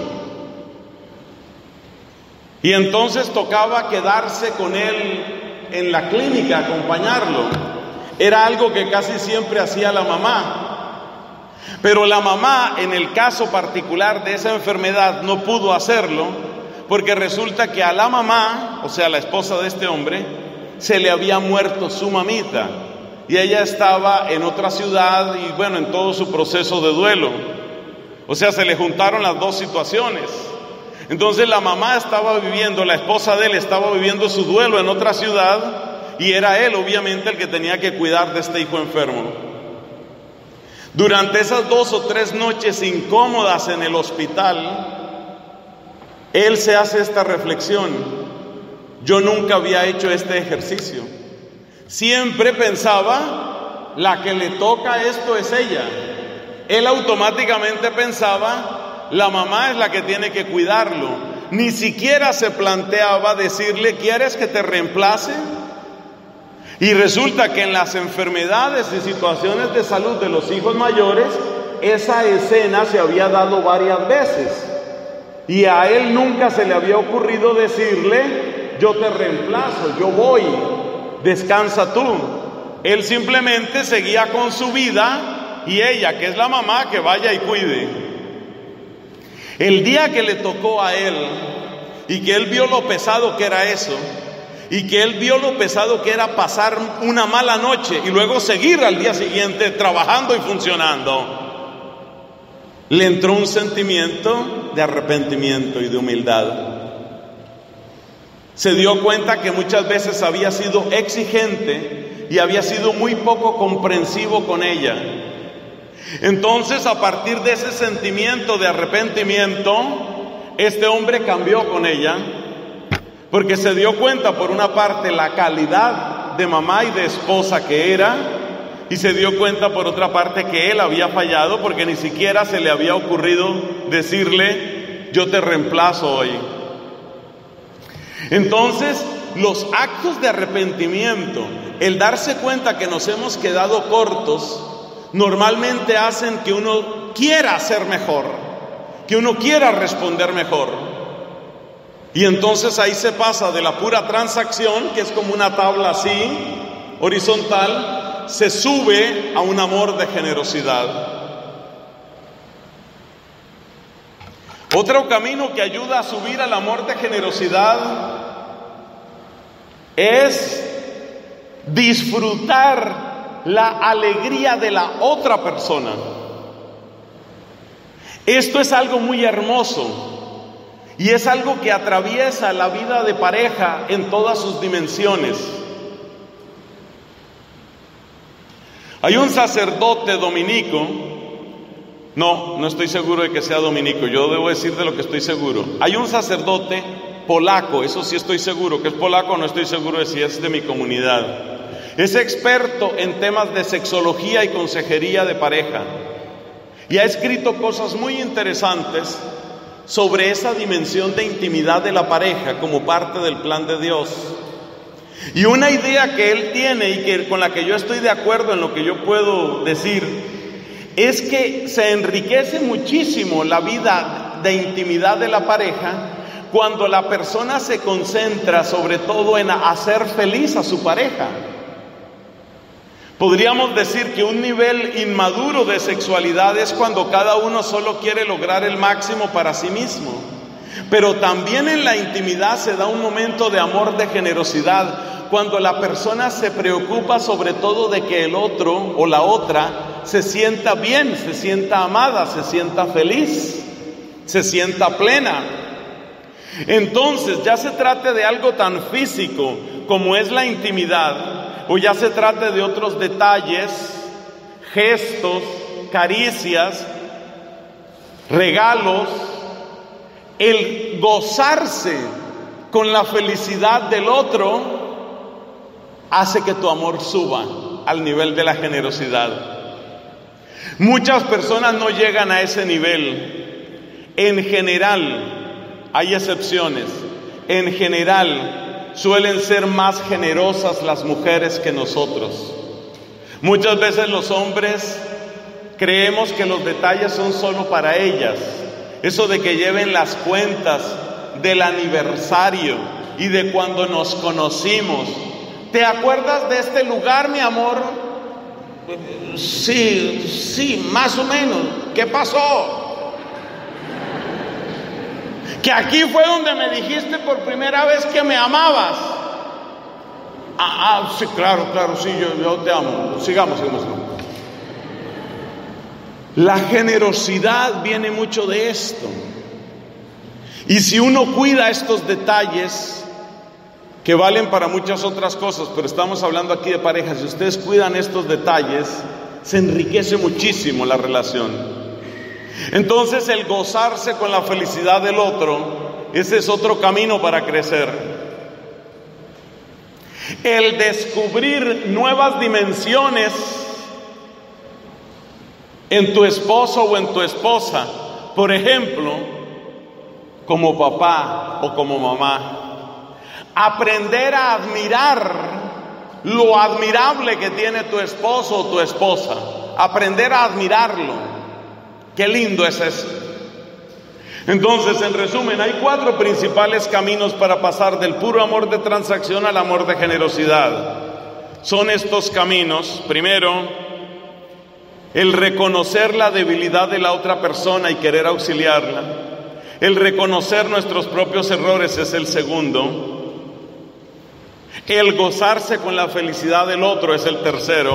Y entonces tocaba quedarse con él en la clínica, acompañarlo. Era algo que casi siempre hacía la mamá. Pero la mamá, en el caso particular de esa enfermedad, no pudo hacerlo, porque resulta que a la mamá, o sea, la esposa de este hombre, se le había muerto su mamita. Y ella estaba en otra ciudad y bueno, en todo su proceso de duelo. O sea, se le juntaron las dos situaciones. Entonces la mamá estaba viviendo, la esposa de él estaba viviendo su duelo en otra ciudad, y era él obviamente el que tenía que cuidar de este hijo enfermo. Durante esas dos o tres noches incómodas en el hospital, él se hace esta reflexión: yo nunca había hecho este ejercicio. Siempre pensaba, la que le toca esto es ella. Él automáticamente pensaba, la mamá es la que tiene que cuidarlo. Ni siquiera se planteaba decirle, ¿quieres que te reemplace? Y resulta que en las enfermedades y situaciones de salud de los hijos mayores, esa escena se había dado varias veces. Y a él nunca se le había ocurrido decirle, yo te reemplazo, yo voy, descansa tú. Él simplemente seguía con su vida y ella, que es la mamá, que vaya y cuide. El día que le tocó a él y que él vio lo pesado que era eso, y que él vio lo pesado que era pasar una mala noche y luego seguir al día siguiente trabajando y funcionando, le entró un sentimiento de arrepentimiento y de humildad. Se dio cuenta que muchas veces había sido exigente y había sido muy poco comprensivo con ella. Entonces, a partir de ese sentimiento de arrepentimiento, este hombre cambió con ella, porque se dio cuenta, por una parte, la calidad de mamá y de esposa que era, y se dio cuenta, por otra parte, que él había fallado, porque ni siquiera se le había ocurrido decirle: yo te reemplazo hoy. Entonces, los actos de arrepentimiento, el darse cuenta que nos hemos quedado cortos, normalmente hacen que uno quiera hacer mejor, que uno quiera responder mejor. Y entonces ahí se pasa de la pura transacción, que es como una tabla así, horizontal, se sube a un amor de generosidad. Otro camino que ayuda a subir al amor de generosidad es disfrutar la alegría de la otra persona. Esto es algo muy hermoso y es algo que atraviesa la vida de pareja en todas sus dimensiones. Hay un sacerdote dominico, no, no estoy seguro de que sea dominico, yo debo decir de lo que estoy seguro. Hay un sacerdote polaco, eso sí estoy seguro, que es polaco, no estoy seguro de si es de mi comunidad. Es experto en temas de sexología y consejería de pareja, y ha escrito cosas muy interesantes sobre esa dimensión de intimidad de la pareja como parte del plan de Dios. Y una idea que él tiene y que, con la que yo estoy de acuerdo en lo que yo puedo decir, es que se enriquece muchísimo la vida de intimidad de la pareja cuando la persona se concentra sobre todo en hacer feliz a su pareja. Podríamos decir que un nivel inmaduro de sexualidad es cuando cada uno solo quiere lograr el máximo para sí mismo. Pero también en la intimidad se da un momento de amor, de generosidad, cuando la persona se preocupa sobre todo de que el otro o la otra se sienta bien, se sienta amada, se sienta feliz, se sienta plena. Entonces, ya se trate de algo tan físico como es la intimidad, o ya se trate de otros detalles, gestos, caricias, regalos, el gozarse con la felicidad del otro hace que tu amor suba al nivel de la generosidad. Muchas personas no llegan a ese nivel. En general, hay excepciones. En general, suelen ser más generosas las mujeres que nosotros. Muchas veces los hombres creemos que los detalles son solo para ellas. Eso de que lleven las cuentas del aniversario y de cuando nos conocimos. ¿Te acuerdas de este lugar, mi amor? Sí, sí, más o menos. ¿Qué pasó? Que aquí fue donde me dijiste por primera vez que me amabas. Ah, ah sí, claro, claro, sí, yo, yo te amo. Sigamos, sigamos, sigamos. La generosidad viene mucho de esto. Y si uno cuida estos detalles, que valen para muchas otras cosas, pero estamos hablando aquí de parejas, si ustedes cuidan estos detalles, se enriquece muchísimo la relación. Entonces, el gozarse con la felicidad del otro, ese es otro camino para crecer. El descubrir nuevas dimensiones en tu esposo o en tu esposa, por ejemplo, como papá o como mamá. Aprender a admirar lo admirable que tiene tu esposo o tu esposa. Aprender a admirarlo. Qué lindo es eso. Entonces, en resumen, hay cuatro principales caminos para pasar del puro amor de transacción al amor de generosidad. Son estos caminos. Primero, el reconocer la debilidad de la otra persona y querer auxiliarla. El reconocer nuestros propios errores es el segundo. El gozarse con la felicidad del otro es el tercero.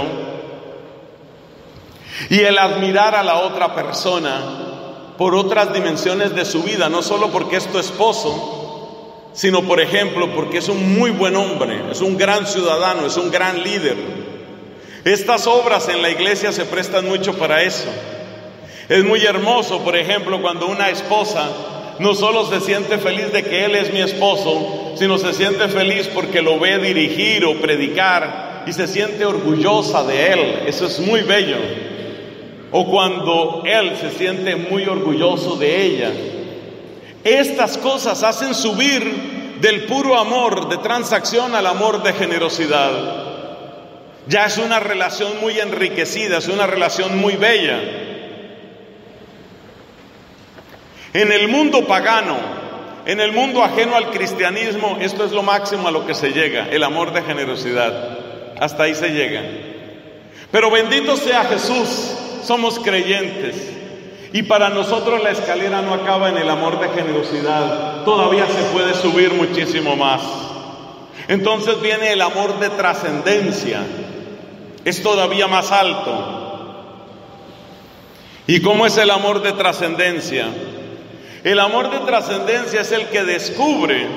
Y el admirar a la otra persona por otras dimensiones de su vida, no solo porque es tu esposo, sino por ejemplo porque es un muy buen hombre, es un gran ciudadano, es un gran líder. Estas obras en la iglesia se prestan mucho para eso. Es muy hermoso, por ejemplo, cuando una esposa no solo se siente feliz de que él es mi esposo, sino se siente feliz porque lo ve dirigir o predicar y se siente orgullosa de él. Eso es muy bello. O cuando él se siente muy orgulloso de ella. Estas cosas hacen subir del puro amor de transacción al amor de generosidad. Ya es una relación muy enriquecida, es una relación muy bella. En el mundo pagano, en el mundo ajeno al cristianismo, esto es lo máximo a lo que se llega, el amor de generosidad. Hasta ahí se llega. Pero bendito sea Jesús, somos creyentes. Y para nosotros la escalera no acaba en el amor de generosidad, todavía se puede subir muchísimo más. Entonces viene el amor de trascendencia, es todavía más alto. ¿Y cómo es el amor de trascendencia? El amor de trascendencia es el que descubre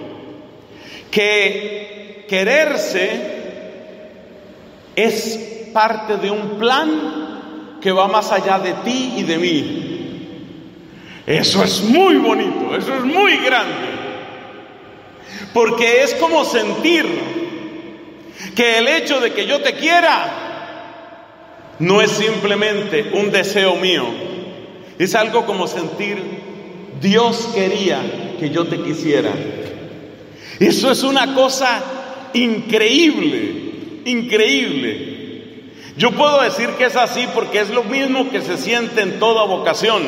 que quererse es parte de un plan que va más allá de ti y de mí. Eso es muy bonito, eso es muy grande, porque es como sentir que el hecho de que yo te quiera no es simplemente un deseo mío, es algo como sentir Dios quería que yo te quisiera. Eso es una cosa increíble, increíble. Yo puedo decir que es así porque es lo mismo que se siente en toda vocación.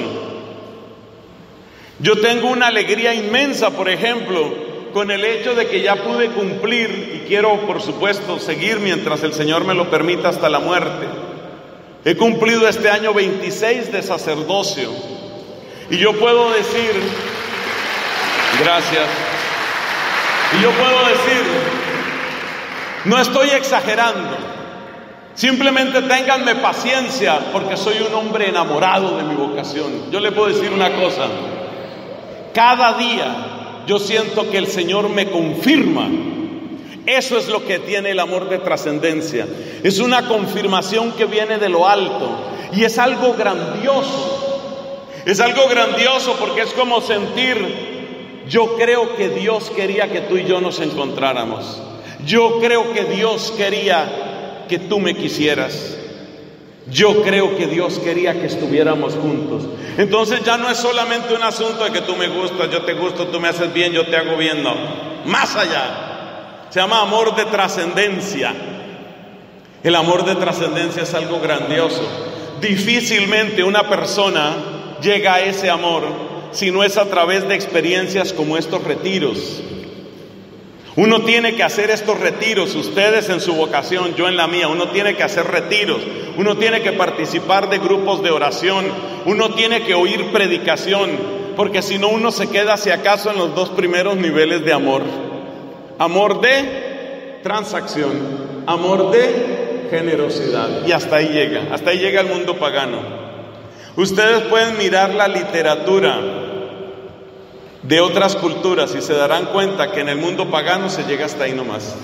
Yo tengo una alegría inmensa, por ejemplo, con el hecho de que ya pude cumplir, y quiero por supuesto seguir mientras el Señor me lo permita hasta la muerte. He cumplido este año veintiséis de sacerdocio, y yo puedo decir, gracias, y yo puedo decir, no estoy exagerando, simplemente ténganme paciencia porque soy un hombre enamorado de mi vocación. Yo le puedo decir una cosa, cada día yo siento que el Señor me confirma. Eso es lo que tiene el amor de trascendencia. Es una confirmación que viene de lo alto y es algo grandioso. Es algo grandioso porque es como sentir, yo creo que Dios quería que tú y yo nos encontráramos. Yo creo que Dios quería que tú me quisieras. Yo creo que Dios quería que estuviéramos juntos. Entonces ya no es solamente un asunto de que tú me gustas, yo te gusto, tú me haces bien, yo te hago bien, no. Más allá. Se llama amor de trascendencia. El amor de trascendencia es algo grandioso. Difícilmente una persona llega a ese amor si no es a través de experiencias como estos retiros. Uno tiene que hacer estos retiros, ustedes en su vocación, yo en la mía. Uno tiene que hacer retiros, uno tiene que participar de grupos de oración, uno tiene que oír predicación, porque si no uno se queda si acaso en los dos primeros niveles de amor. Amor de transacción, amor de generosidad, y hasta ahí llega, hasta ahí llega el mundo pagano. Ustedes pueden mirar la literatura de otras culturas y se darán cuenta que en el mundo pagano se llega hasta ahí nomás.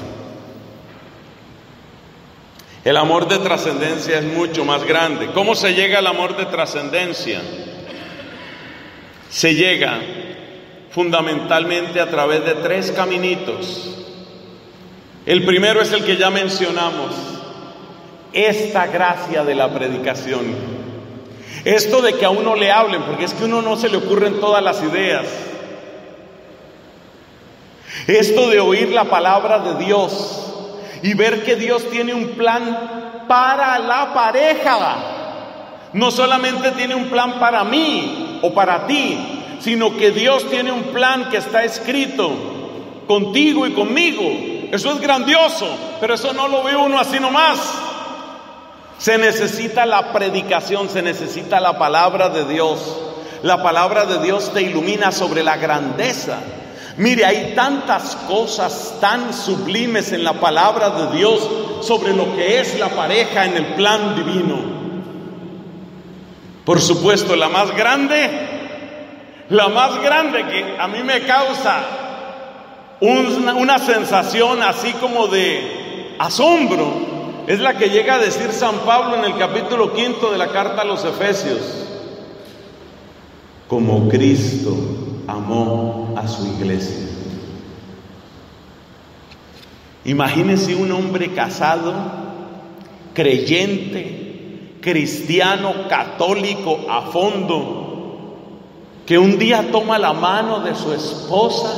El amor de trascendencia es mucho más grande. ¿Cómo se llega al amor de trascendencia? Se llega fundamentalmente a través de tres caminitos. El primero es el que ya mencionamos, esta gracia de la predicación. Esto de que a uno le hablen, porque es que a uno no se le ocurren todas las ideas. Esto de oír la palabra de Dios y ver que Dios tiene un plan para la pareja. No solamente tiene un plan para mí o para ti, sino que Dios tiene un plan que está escrito contigo y conmigo. Eso es grandioso, pero eso no lo ve uno así nomás. Se necesita la predicación, se necesita la palabra de Dios. La palabra de Dios te ilumina sobre la grandeza. Mire, hay tantas cosas tan sublimes en la palabra de Dios sobre lo que es la pareja en el plan divino. Por supuesto, la más grande, la más grande que a mí me causa una, una sensación así como de asombro, es la que llega a decir San Pablo en el capítulo quinto de la carta a los Efesios. Como Cristo amó a su iglesia. Imagínese un hombre casado, creyente, cristiano, católico a fondo, que un día toma la mano de su esposa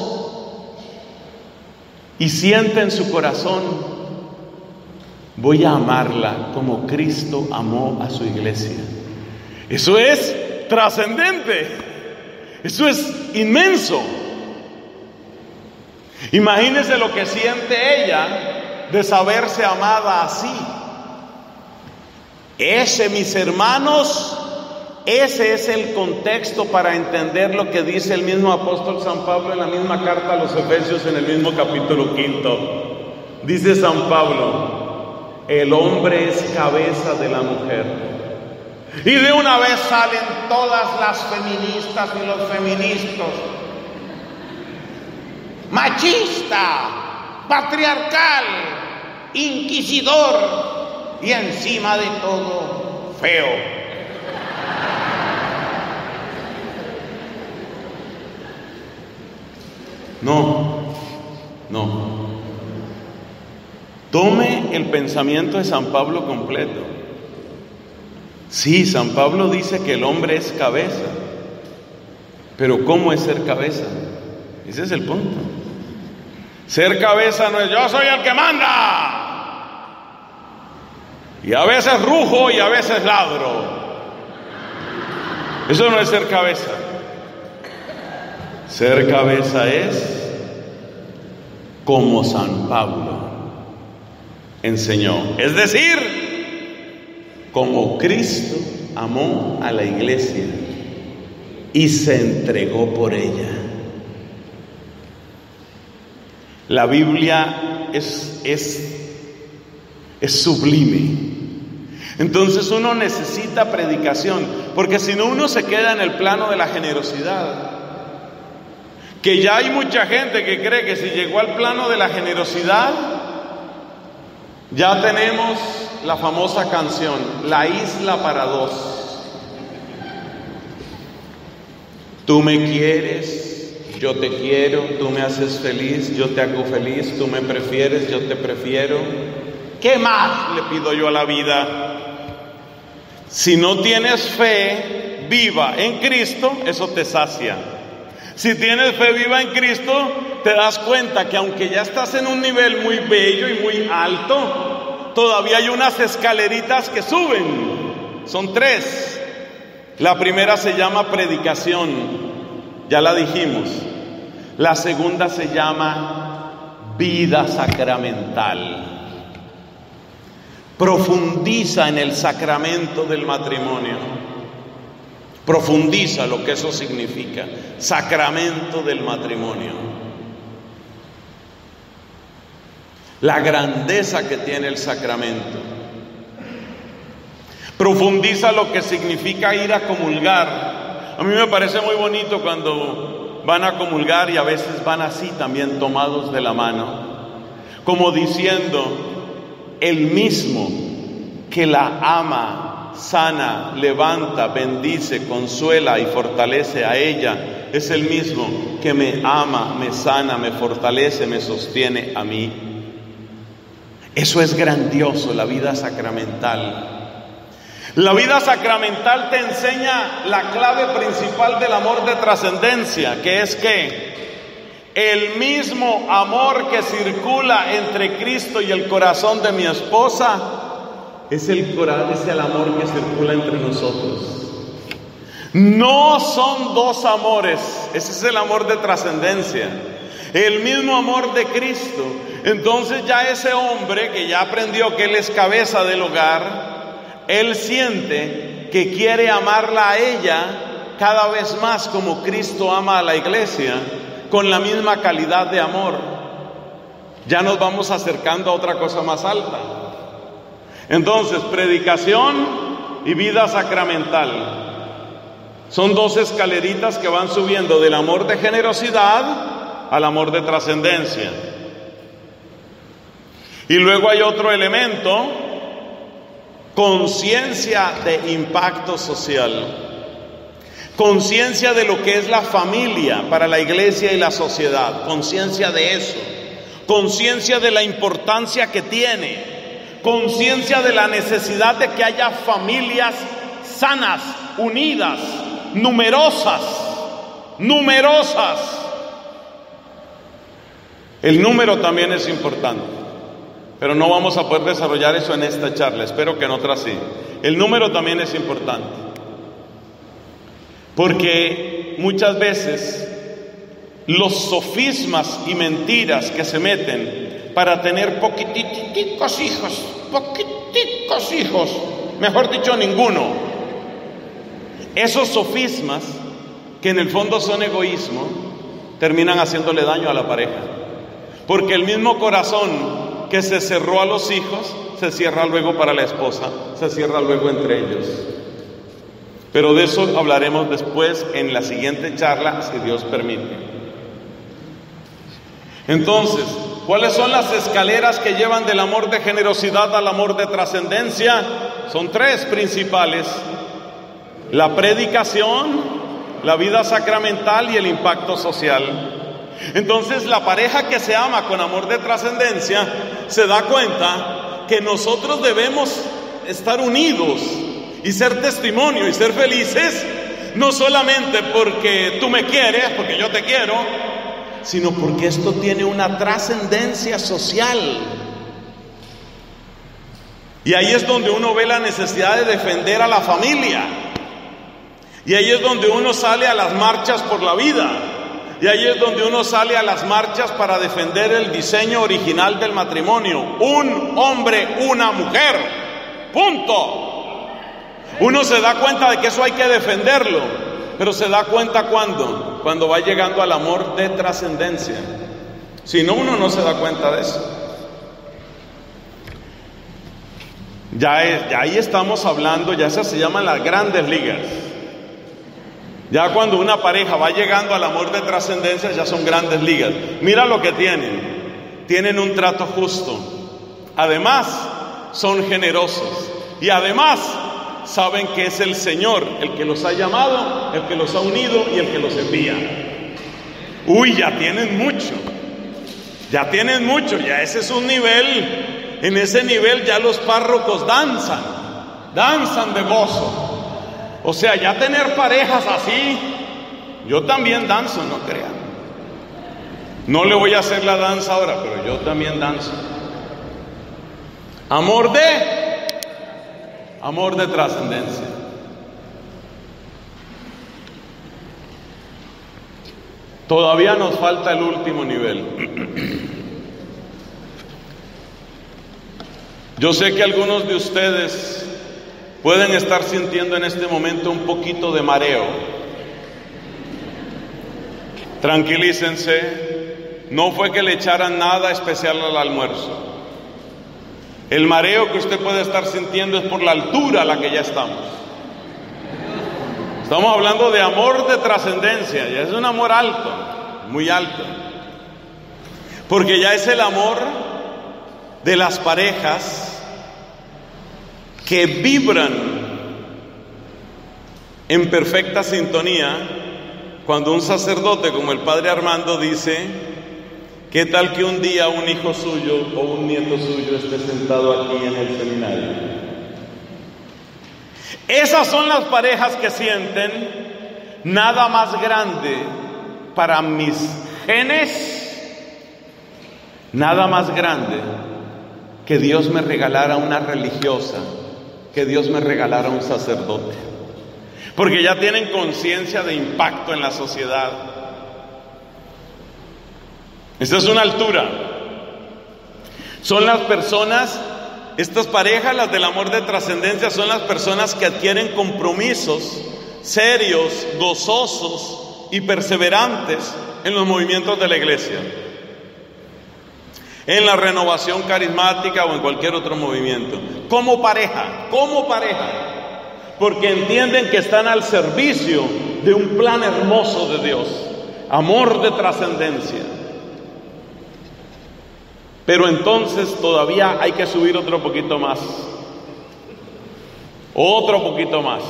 y siente en su corazón: voy a amarla como Cristo amó a su iglesia. Eso es trascendente, eso es inmenso. Imagínese lo que siente ella de saberse amada así. Ese, mis hermanos, ese es el contexto para entender lo que dice el mismo apóstol San Pablo en la misma carta a los Efesios, en el mismo capítulo quinto. Dice San Pablo: el hombre es cabeza de la mujer. Y de una vez salen todas las feministas y los feministas: machista, patriarcal, inquisidor y encima de todo feo. No, no. Tome el pensamiento de San Pablo completo. Sí, San Pablo dice que el hombre es cabeza, pero ¿cómo es ser cabeza? Ese es el punto. Ser cabeza no es yo soy el que manda, y a veces rujo y a veces ladro. Eso no es ser cabeza. Ser cabeza es como San Pablo enseñó, es decir, como Cristo amó a la iglesia y se entregó por ella. La Biblia es, es, es sublime. Entonces uno necesita predicación, porque si no uno se queda en el plano de la generosidad. Que ya hay mucha gente que cree que si llegó al plano de la generosidad, ya tenemos la famosa canción, La isla para dos. Tú me quieres, yo te quiero, tú me haces feliz, yo te hago feliz, tú me prefieres, yo te prefiero. ¿Qué más le pido yo a la vida? Si no tienes fe viva en Cristo, eso te sacia. Si tienes fe viva en Cristo, te das cuenta que aunque ya estás en un nivel muy bello y muy alto, todavía hay unas escaleritas que suben. Son tres. La primera se llama predicación, ya la dijimos. La segunda se llama vida sacramental. Profundiza en el sacramento del matrimonio. Profundiza lo que eso significa, sacramento del matrimonio. La grandeza que tiene el sacramento. Profundiza lo que significa ir a comulgar. A mí me parece muy bonito cuando van a comulgar y a veces van así también tomados de la mano, como diciendo: el mismo que la ama, sana, levanta, bendice, consuela y fortalece a ella, es el mismo que me ama, me sana, me fortalece, me sostiene a mí. Eso es grandioso, la vida sacramental. La vida sacramental te enseña la clave principal del amor de trascendencia, que es que el mismo amor que circula entre Cristo y el corazón de mi esposa es el corazón, es el amor que circula entre nosotros. No son dos amores, ese es el amor de trascendencia. El mismo amor de Cristo. Entonces ya ese hombre que ya aprendió que él es cabeza del hogar, él siente que quiere amarla a ella cada vez más como Cristo ama a la iglesia, con la misma calidad de amor. Ya nos vamos acercando a otra cosa más alta. Entonces, predicación y vida sacramental son dos escaleritas que van subiendo del amor de generosidad al amor de trascendencia. Y luego hay otro elemento, conciencia de impacto social. Conciencia de lo que es la familia para la iglesia y la sociedad. Conciencia de eso. Conciencia de la importancia que tiene. Conciencia de la necesidad de que haya familias sanas, unidas, numerosas, numerosas. El número también es importante, pero no vamos a poder desarrollar eso en esta charla. Espero que en otra sí. El número también es importante. Porque muchas veces los sofismas y mentiras que se meten para tener poquiticos hijos, poquiticos hijos, mejor dicho ninguno, esos sofismas que en el fondo son egoísmo, terminan haciéndole daño a la pareja. Porque el mismo corazón que se cerró a los hijos, se cierra luego para la esposa, se cierra luego entre ellos. Pero de eso hablaremos después en la siguiente charla, si Dios permite. Entonces, ¿cuáles son las escaleras que llevan del amor de generosidad al amor de trascendencia? Son tres principales: la predicación, la vida sacramental y el impacto social. Entonces, la pareja que se ama con amor de trascendencia se da cuenta que nosotros debemos estar unidos y ser testimonio y ser felices, no solamente porque tú me quieres, porque yo te quiero, sino porque esto tiene una trascendencia social. Y ahí es donde uno ve la necesidad de defender a la familia. Y ahí es donde uno sale a las marchas por la vida. Y ahí es donde uno sale a las marchas para defender el diseño original del matrimonio: un hombre, una mujer, punto. Uno se da cuenta de que eso hay que defenderlo, pero se da cuenta cuando, cuando va llegando al amor de trascendencia. Si no, uno no se da cuenta de eso. Ya, es, ya ahí estamos hablando, ya esas se llaman las grandes ligas. Ya cuando una pareja va llegando al amor de trascendencia, ya son grandes ligas. Mira lo que tienen. Tienen un trato justo. Además, son generosos. Y además, saben que es el Señor el que los ha llamado, el que los ha unido y el que los envía. Uy, ya tienen mucho. Ya tienen mucho. Ya ese es un nivel. En ese nivel ya los párrocos danzan. Danzan de gozo. O sea, ya tener parejas así, yo también danzo, no crean. No le voy a hacer la danza ahora, pero yo también danzo. Amor de, amor de trascendencia. Todavía nos falta el último nivel. Yo sé que algunos de ustedes pueden estar sintiendo en este momento un poquito de mareo. Tranquilícense, no fue que le echaran nada especial al almuerzo. El mareo que usted puede estar sintiendo es por la altura a la que ya estamos. Estamos hablando de amor de trascendencia, ya es un amor alto, muy alto. Porque ya es el amor de las parejas que vibran en perfecta sintonía cuando un sacerdote como el padre Armando dice: ¿qué tal que un día un hijo suyo o un nieto suyo esté sentado aquí en el seminario? Esas son las parejas que sienten: nada más grande para mis genes, nada más grande que Dios me regalara una religiosa, que Dios me regalara un sacerdote. Porque ya tienen conciencia de impacto en la sociedad. Esta es una altura. Son las personas, estas parejas, las del amor de trascendencia, son las personas que adquieren compromisos serios, gozosos y perseverantes en los movimientos de la iglesia, en la renovación carismática o en cualquier otro movimiento, como pareja, como pareja, porque entienden que están al servicio de un plan hermoso de Dios, amor de trascendencia. Pero entonces todavía hay que subir otro poquito más. Otro poquito más.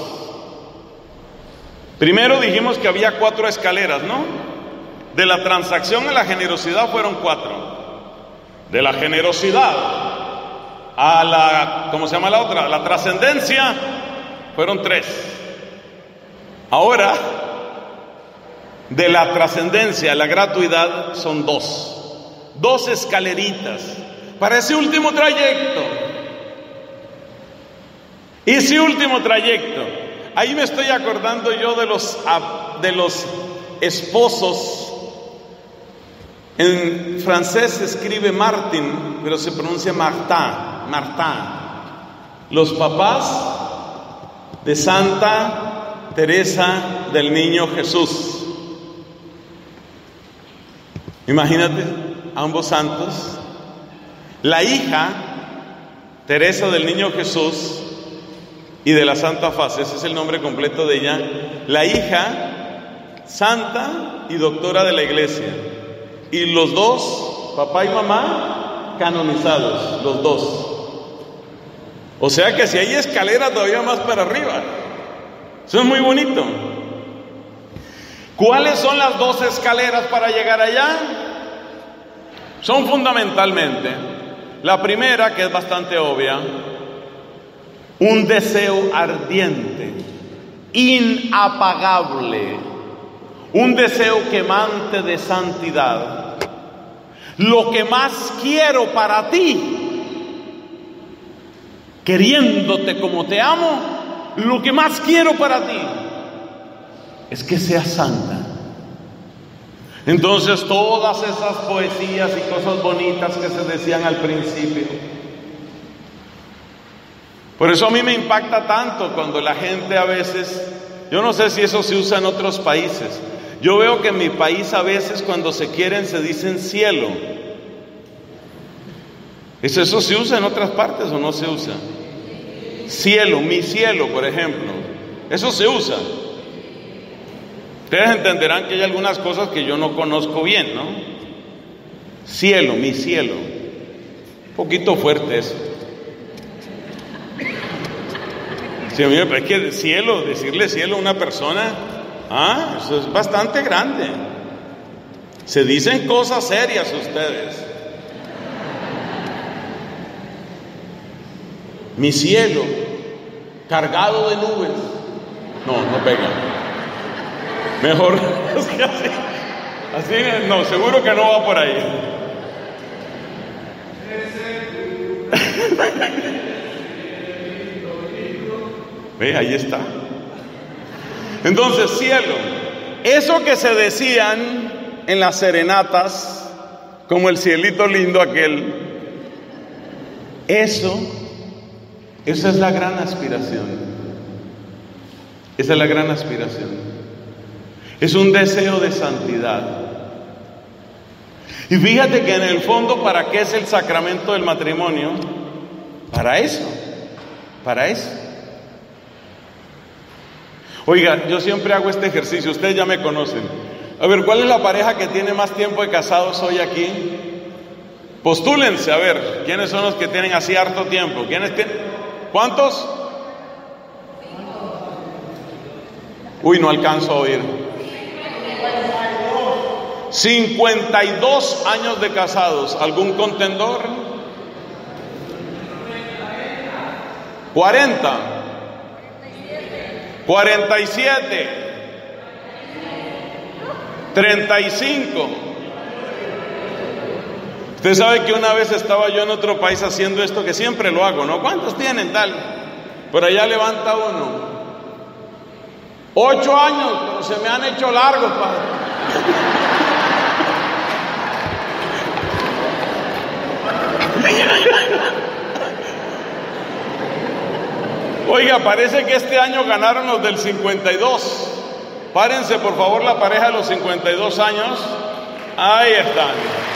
Primero dijimos que había cuatro escaleras, ¿no? De la transacción a la generosidad fueron cuatro. De la generosidad a la, ¿cómo se llama la otra? La trascendencia fueron tres. Ahora, de la trascendencia a la gratuidad son dos. Dos escaleritas para ese último trayecto. Ese último trayecto. Ahí me estoy acordando yo de los, de los esposos. En francés se escribe Martin, pero se pronuncia Martin, Martin. Los papás de Santa Teresa del Niño Jesús. Imagínate, ambos santos. La hija Teresa del Niño Jesús y de la Santa Faz, ese es el nombre completo de ella. La hija santa y doctora de la iglesia. Y los dos, papá y mamá, canonizados, los dos. O sea que si hay escalera todavía más para arriba. Eso es muy bonito. ¿Cuáles son las dos escaleras para llegar allá? Son fundamentalmente, la primera, que es bastante obvia, un deseo ardiente, inapagable, un deseo quemante de santidad. Lo que más quiero para ti, queriéndote como te amo, lo que más quiero para ti es que seas santa. Entonces todas esas poesías y cosas bonitas que se decían al principio. Por eso a mí me impacta tanto cuando la gente a veces, yo no sé si eso se usa en otros países. Yo veo que en mi país a veces cuando se quieren se dicen cielo. ¿Eso, eso se usa en otras partes o no se usa? Cielo, mi cielo, por ejemplo. Eso se usa. Ustedes entenderán que hay algunas cosas que yo no conozco bien, ¿no? Cielo, mi cielo. Un poquito fuerte eso. Sí, a mí me parece que cielo, decirle cielo a una persona, ah, eso es bastante grande. Se dicen cosas serias ustedes. Mi cielo, cargado de nubes. No, no pega. Mejor, así, así, no, seguro que no va por ahí. Ve, ahí está. Entonces, cielo, eso que se decían en las serenatas, como el cielito lindo aquel, eso, esa es la gran aspiración. Esa es la gran aspiración. Es un deseo de santidad. Y fíjate que en el fondo, ¿para qué es el sacramento del matrimonio? Para eso, para eso. Oiga, yo siempre hago este ejercicio, ustedes ya me conocen. A ver, ¿cuál es la pareja que tiene más tiempo de casados hoy aquí? Postúlense, a ver, ¿quiénes son los que tienen así harto tiempo? ¿Quiénes tienen? ¿Cuántos? Uy, no alcanzo a oír. cincuenta y dos años de casados. ¿Algún contendor? cuarenta. cuarenta y siete. treinta y cinco. Usted sabe que una vez estaba yo en otro país haciendo esto, que siempre lo hago, ¿no? ¿Cuántos tienen tal? Por allá levanta uno. Ocho años, pero se me han hecho largos, padre. Oiga, parece que este año ganaron los del cincuenta y dos. Párense, por favor, la pareja de los cincuenta y dos años. Ahí están.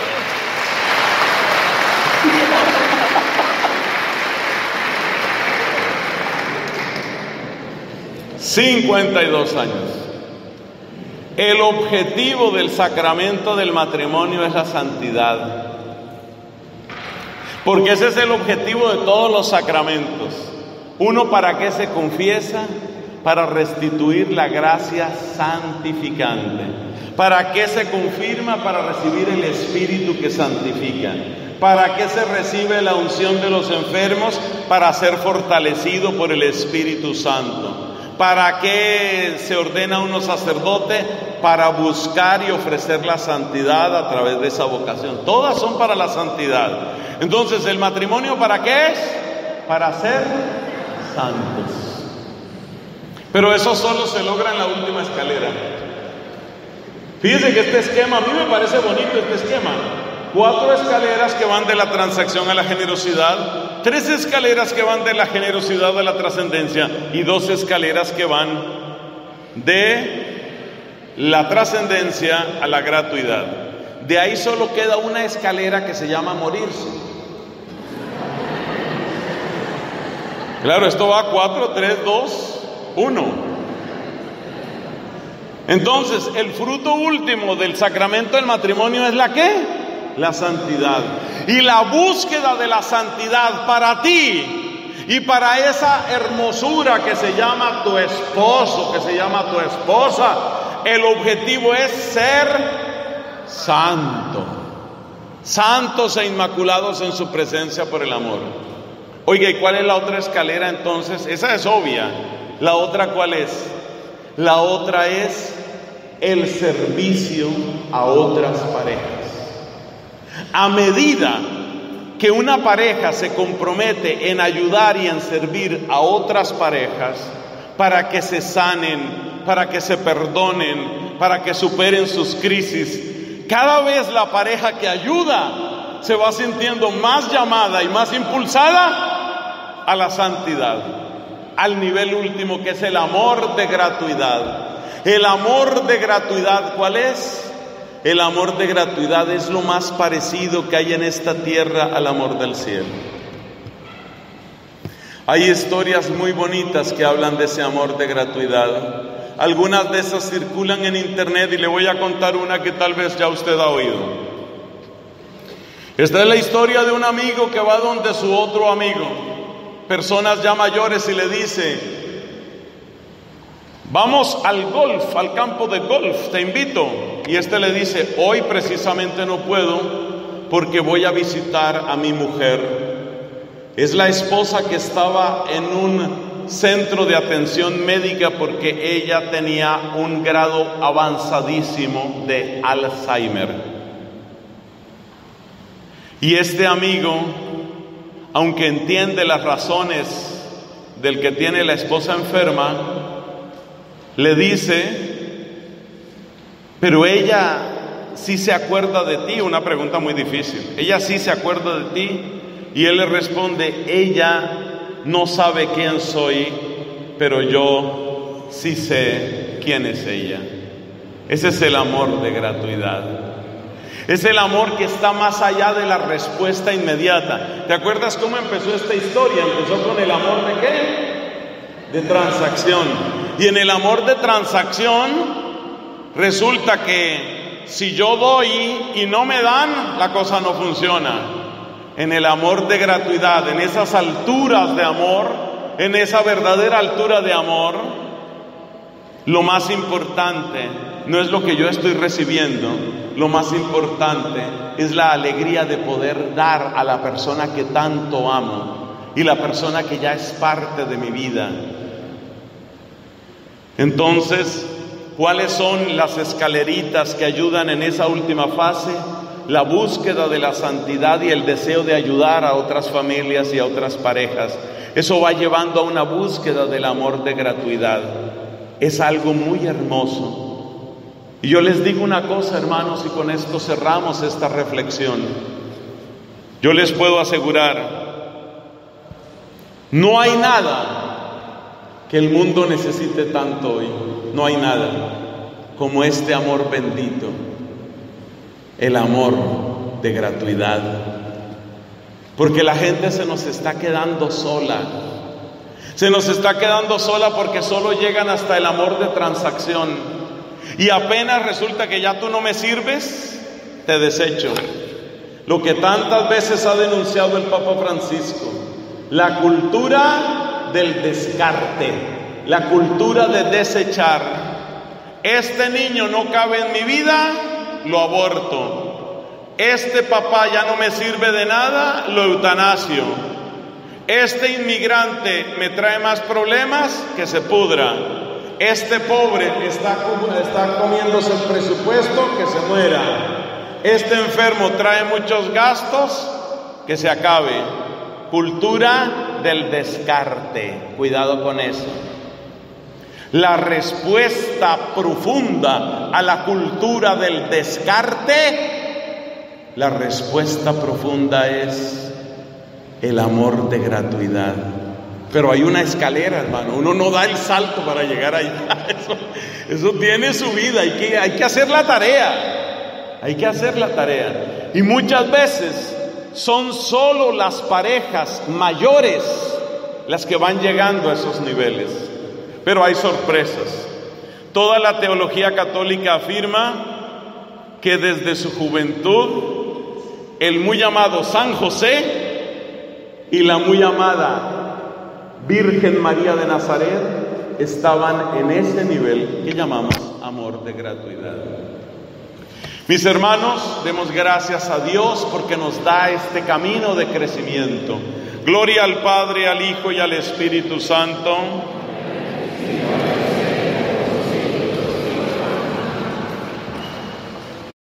cincuenta y dos años. El objetivo del sacramento del matrimonio es la santidad. Porque ese es el objetivo de todos los sacramentos. Uno, ¿para qué se confiesa? Para restituir la gracia santificante. ¿Para qué se confirma? Para recibir el Espíritu que santifica. ¿Para qué se recibe la unción de los enfermos? Para ser fortalecido por el Espíritu Santo. ¿Para qué se ordena uno sacerdote? Para buscar y ofrecer la santidad a través de esa vocación. Todas son para la santidad. Entonces, ¿el matrimonio para qué es? Para ser santos. Pero eso solo se logra en la última escalera. Fíjense que este esquema, a mí me parece bonito este esquema. Cuatro escaleras que van de la transacción a la generosidad, tres escaleras que van de la generosidad a la trascendencia y dos escaleras que van de la trascendencia a la gratuidad. De ahí solo queda una escalera que se llama morirse. Claro, esto va cuatro, tres, dos, uno. Entonces, el fruto último del sacramento del matrimonio es la ¿qué? La santidad. Y la búsqueda de la santidad para ti y para esa hermosura que se llama tu esposo, que se llama tu esposa, el objetivo es ser santo. Santos e inmaculados en su presencia por el amor. Oiga, ¿y cuál es la otra escalera entonces? Esa es obvia. ¿La otra cuál es? La otra es el servicio a otras parejas. A medida que una pareja se compromete en ayudar y en servir a otras parejas para que se sanen, para que se perdonen, para que superen sus crisis, cada vez la pareja que ayuda se va sintiendo más llamada y más impulsada a la santidad, al nivel último que es el amor de gratuidad. El amor de gratuidad, ¿cuál es? El amor de gratuidad es lo más parecido que hay en esta tierra al amor del cielo. Hay historias muy bonitas que hablan de ese amor de gratuidad. Algunas de esas circulan en internet y le voy a contar una que tal vez ya usted ha oído. Esta es la historia de un amigo que va donde su otro amigo, personas ya mayores, y le dice: vamos al golf, al campo de golf, te invito. Y este le dice: hoy precisamente no puedo porque voy a visitar a mi mujer. Es la esposa que estaba en un centro de atención médica porque ella tenía un grado avanzadísimo de Alzheimer. Y este amigo, aunque entiende las razones del que tiene la esposa enferma, le dice: pero ella sí se acuerda de ti. Una pregunta muy difícil. Ella sí se acuerda de ti. Y él le responde: ella no sabe quién soy, pero yo sí sé quién es ella. Ese es el amor de gratuidad. Es el amor que está más allá de la respuesta inmediata. ¿Te acuerdas cómo empezó esta historia? Empezó con el amor de ¿qué? De transacción. Y en el amor de transacción resulta que si yo doy y no me dan, la cosa no funciona. En el amor de gratuidad, en esas alturas de amor, en esa verdadera altura de amor, lo más importante no es lo que yo estoy recibiendo, lo más importante es la alegría de poder dar a la persona que tanto amo y la persona que ya es parte de mi vida. Entonces, ¿cuáles son las escaleritas que ayudan en esa última fase? La búsqueda de la santidad y el deseo de ayudar a otras familias y a otras parejas. Eso va llevando a una búsqueda del amor de gratuidad. Es algo muy hermoso. Y yo les digo una cosa, hermanos, y con esto cerramos esta reflexión. Yo les puedo asegurar, no hay nada que el mundo necesite tanto hoy. No hay nada como este amor bendito, el amor de gratuidad. Porque la gente se nos está quedando sola. Se nos está quedando sola porque solo llegan hasta el amor de transacción. Y apenas resulta que ya tú no me sirves, te desecho. Lo que tantas veces ha denunciado el Papa Francisco, la cultura del descarte, la cultura de desechar. Este niño no cabe en mi vida, lo aborto. Este papá ya no me sirve de nada, lo eutanasio. Este inmigrante me trae más problemas, que se pudra. Este pobre está, está comiéndose el presupuesto, que se muera. Este enfermo trae muchos gastos, que se acabe. Cultura del descarte, cuidado con eso. La respuesta profunda a la cultura del descarte, la respuesta profunda es el amor de gratuidad. Pero hay una escalera, hermano, uno no da el salto para llegar allá. Eso, eso tiene su vida, hay que, hay que hacer la tarea, hay que hacer la tarea. Y muchas veces son solo las parejas mayores las que van llegando a esos niveles. Pero hay sorpresas. Toda la teología católica afirma que desde su juventud el muy amado San José y la muy amada Virgen María de Nazaret estaban en ese nivel que llamamos amor de gratuidad. Mis hermanos, demos gracias a Dios porque nos da este camino de crecimiento. Gloria al Padre, al Hijo y al Espíritu Santo.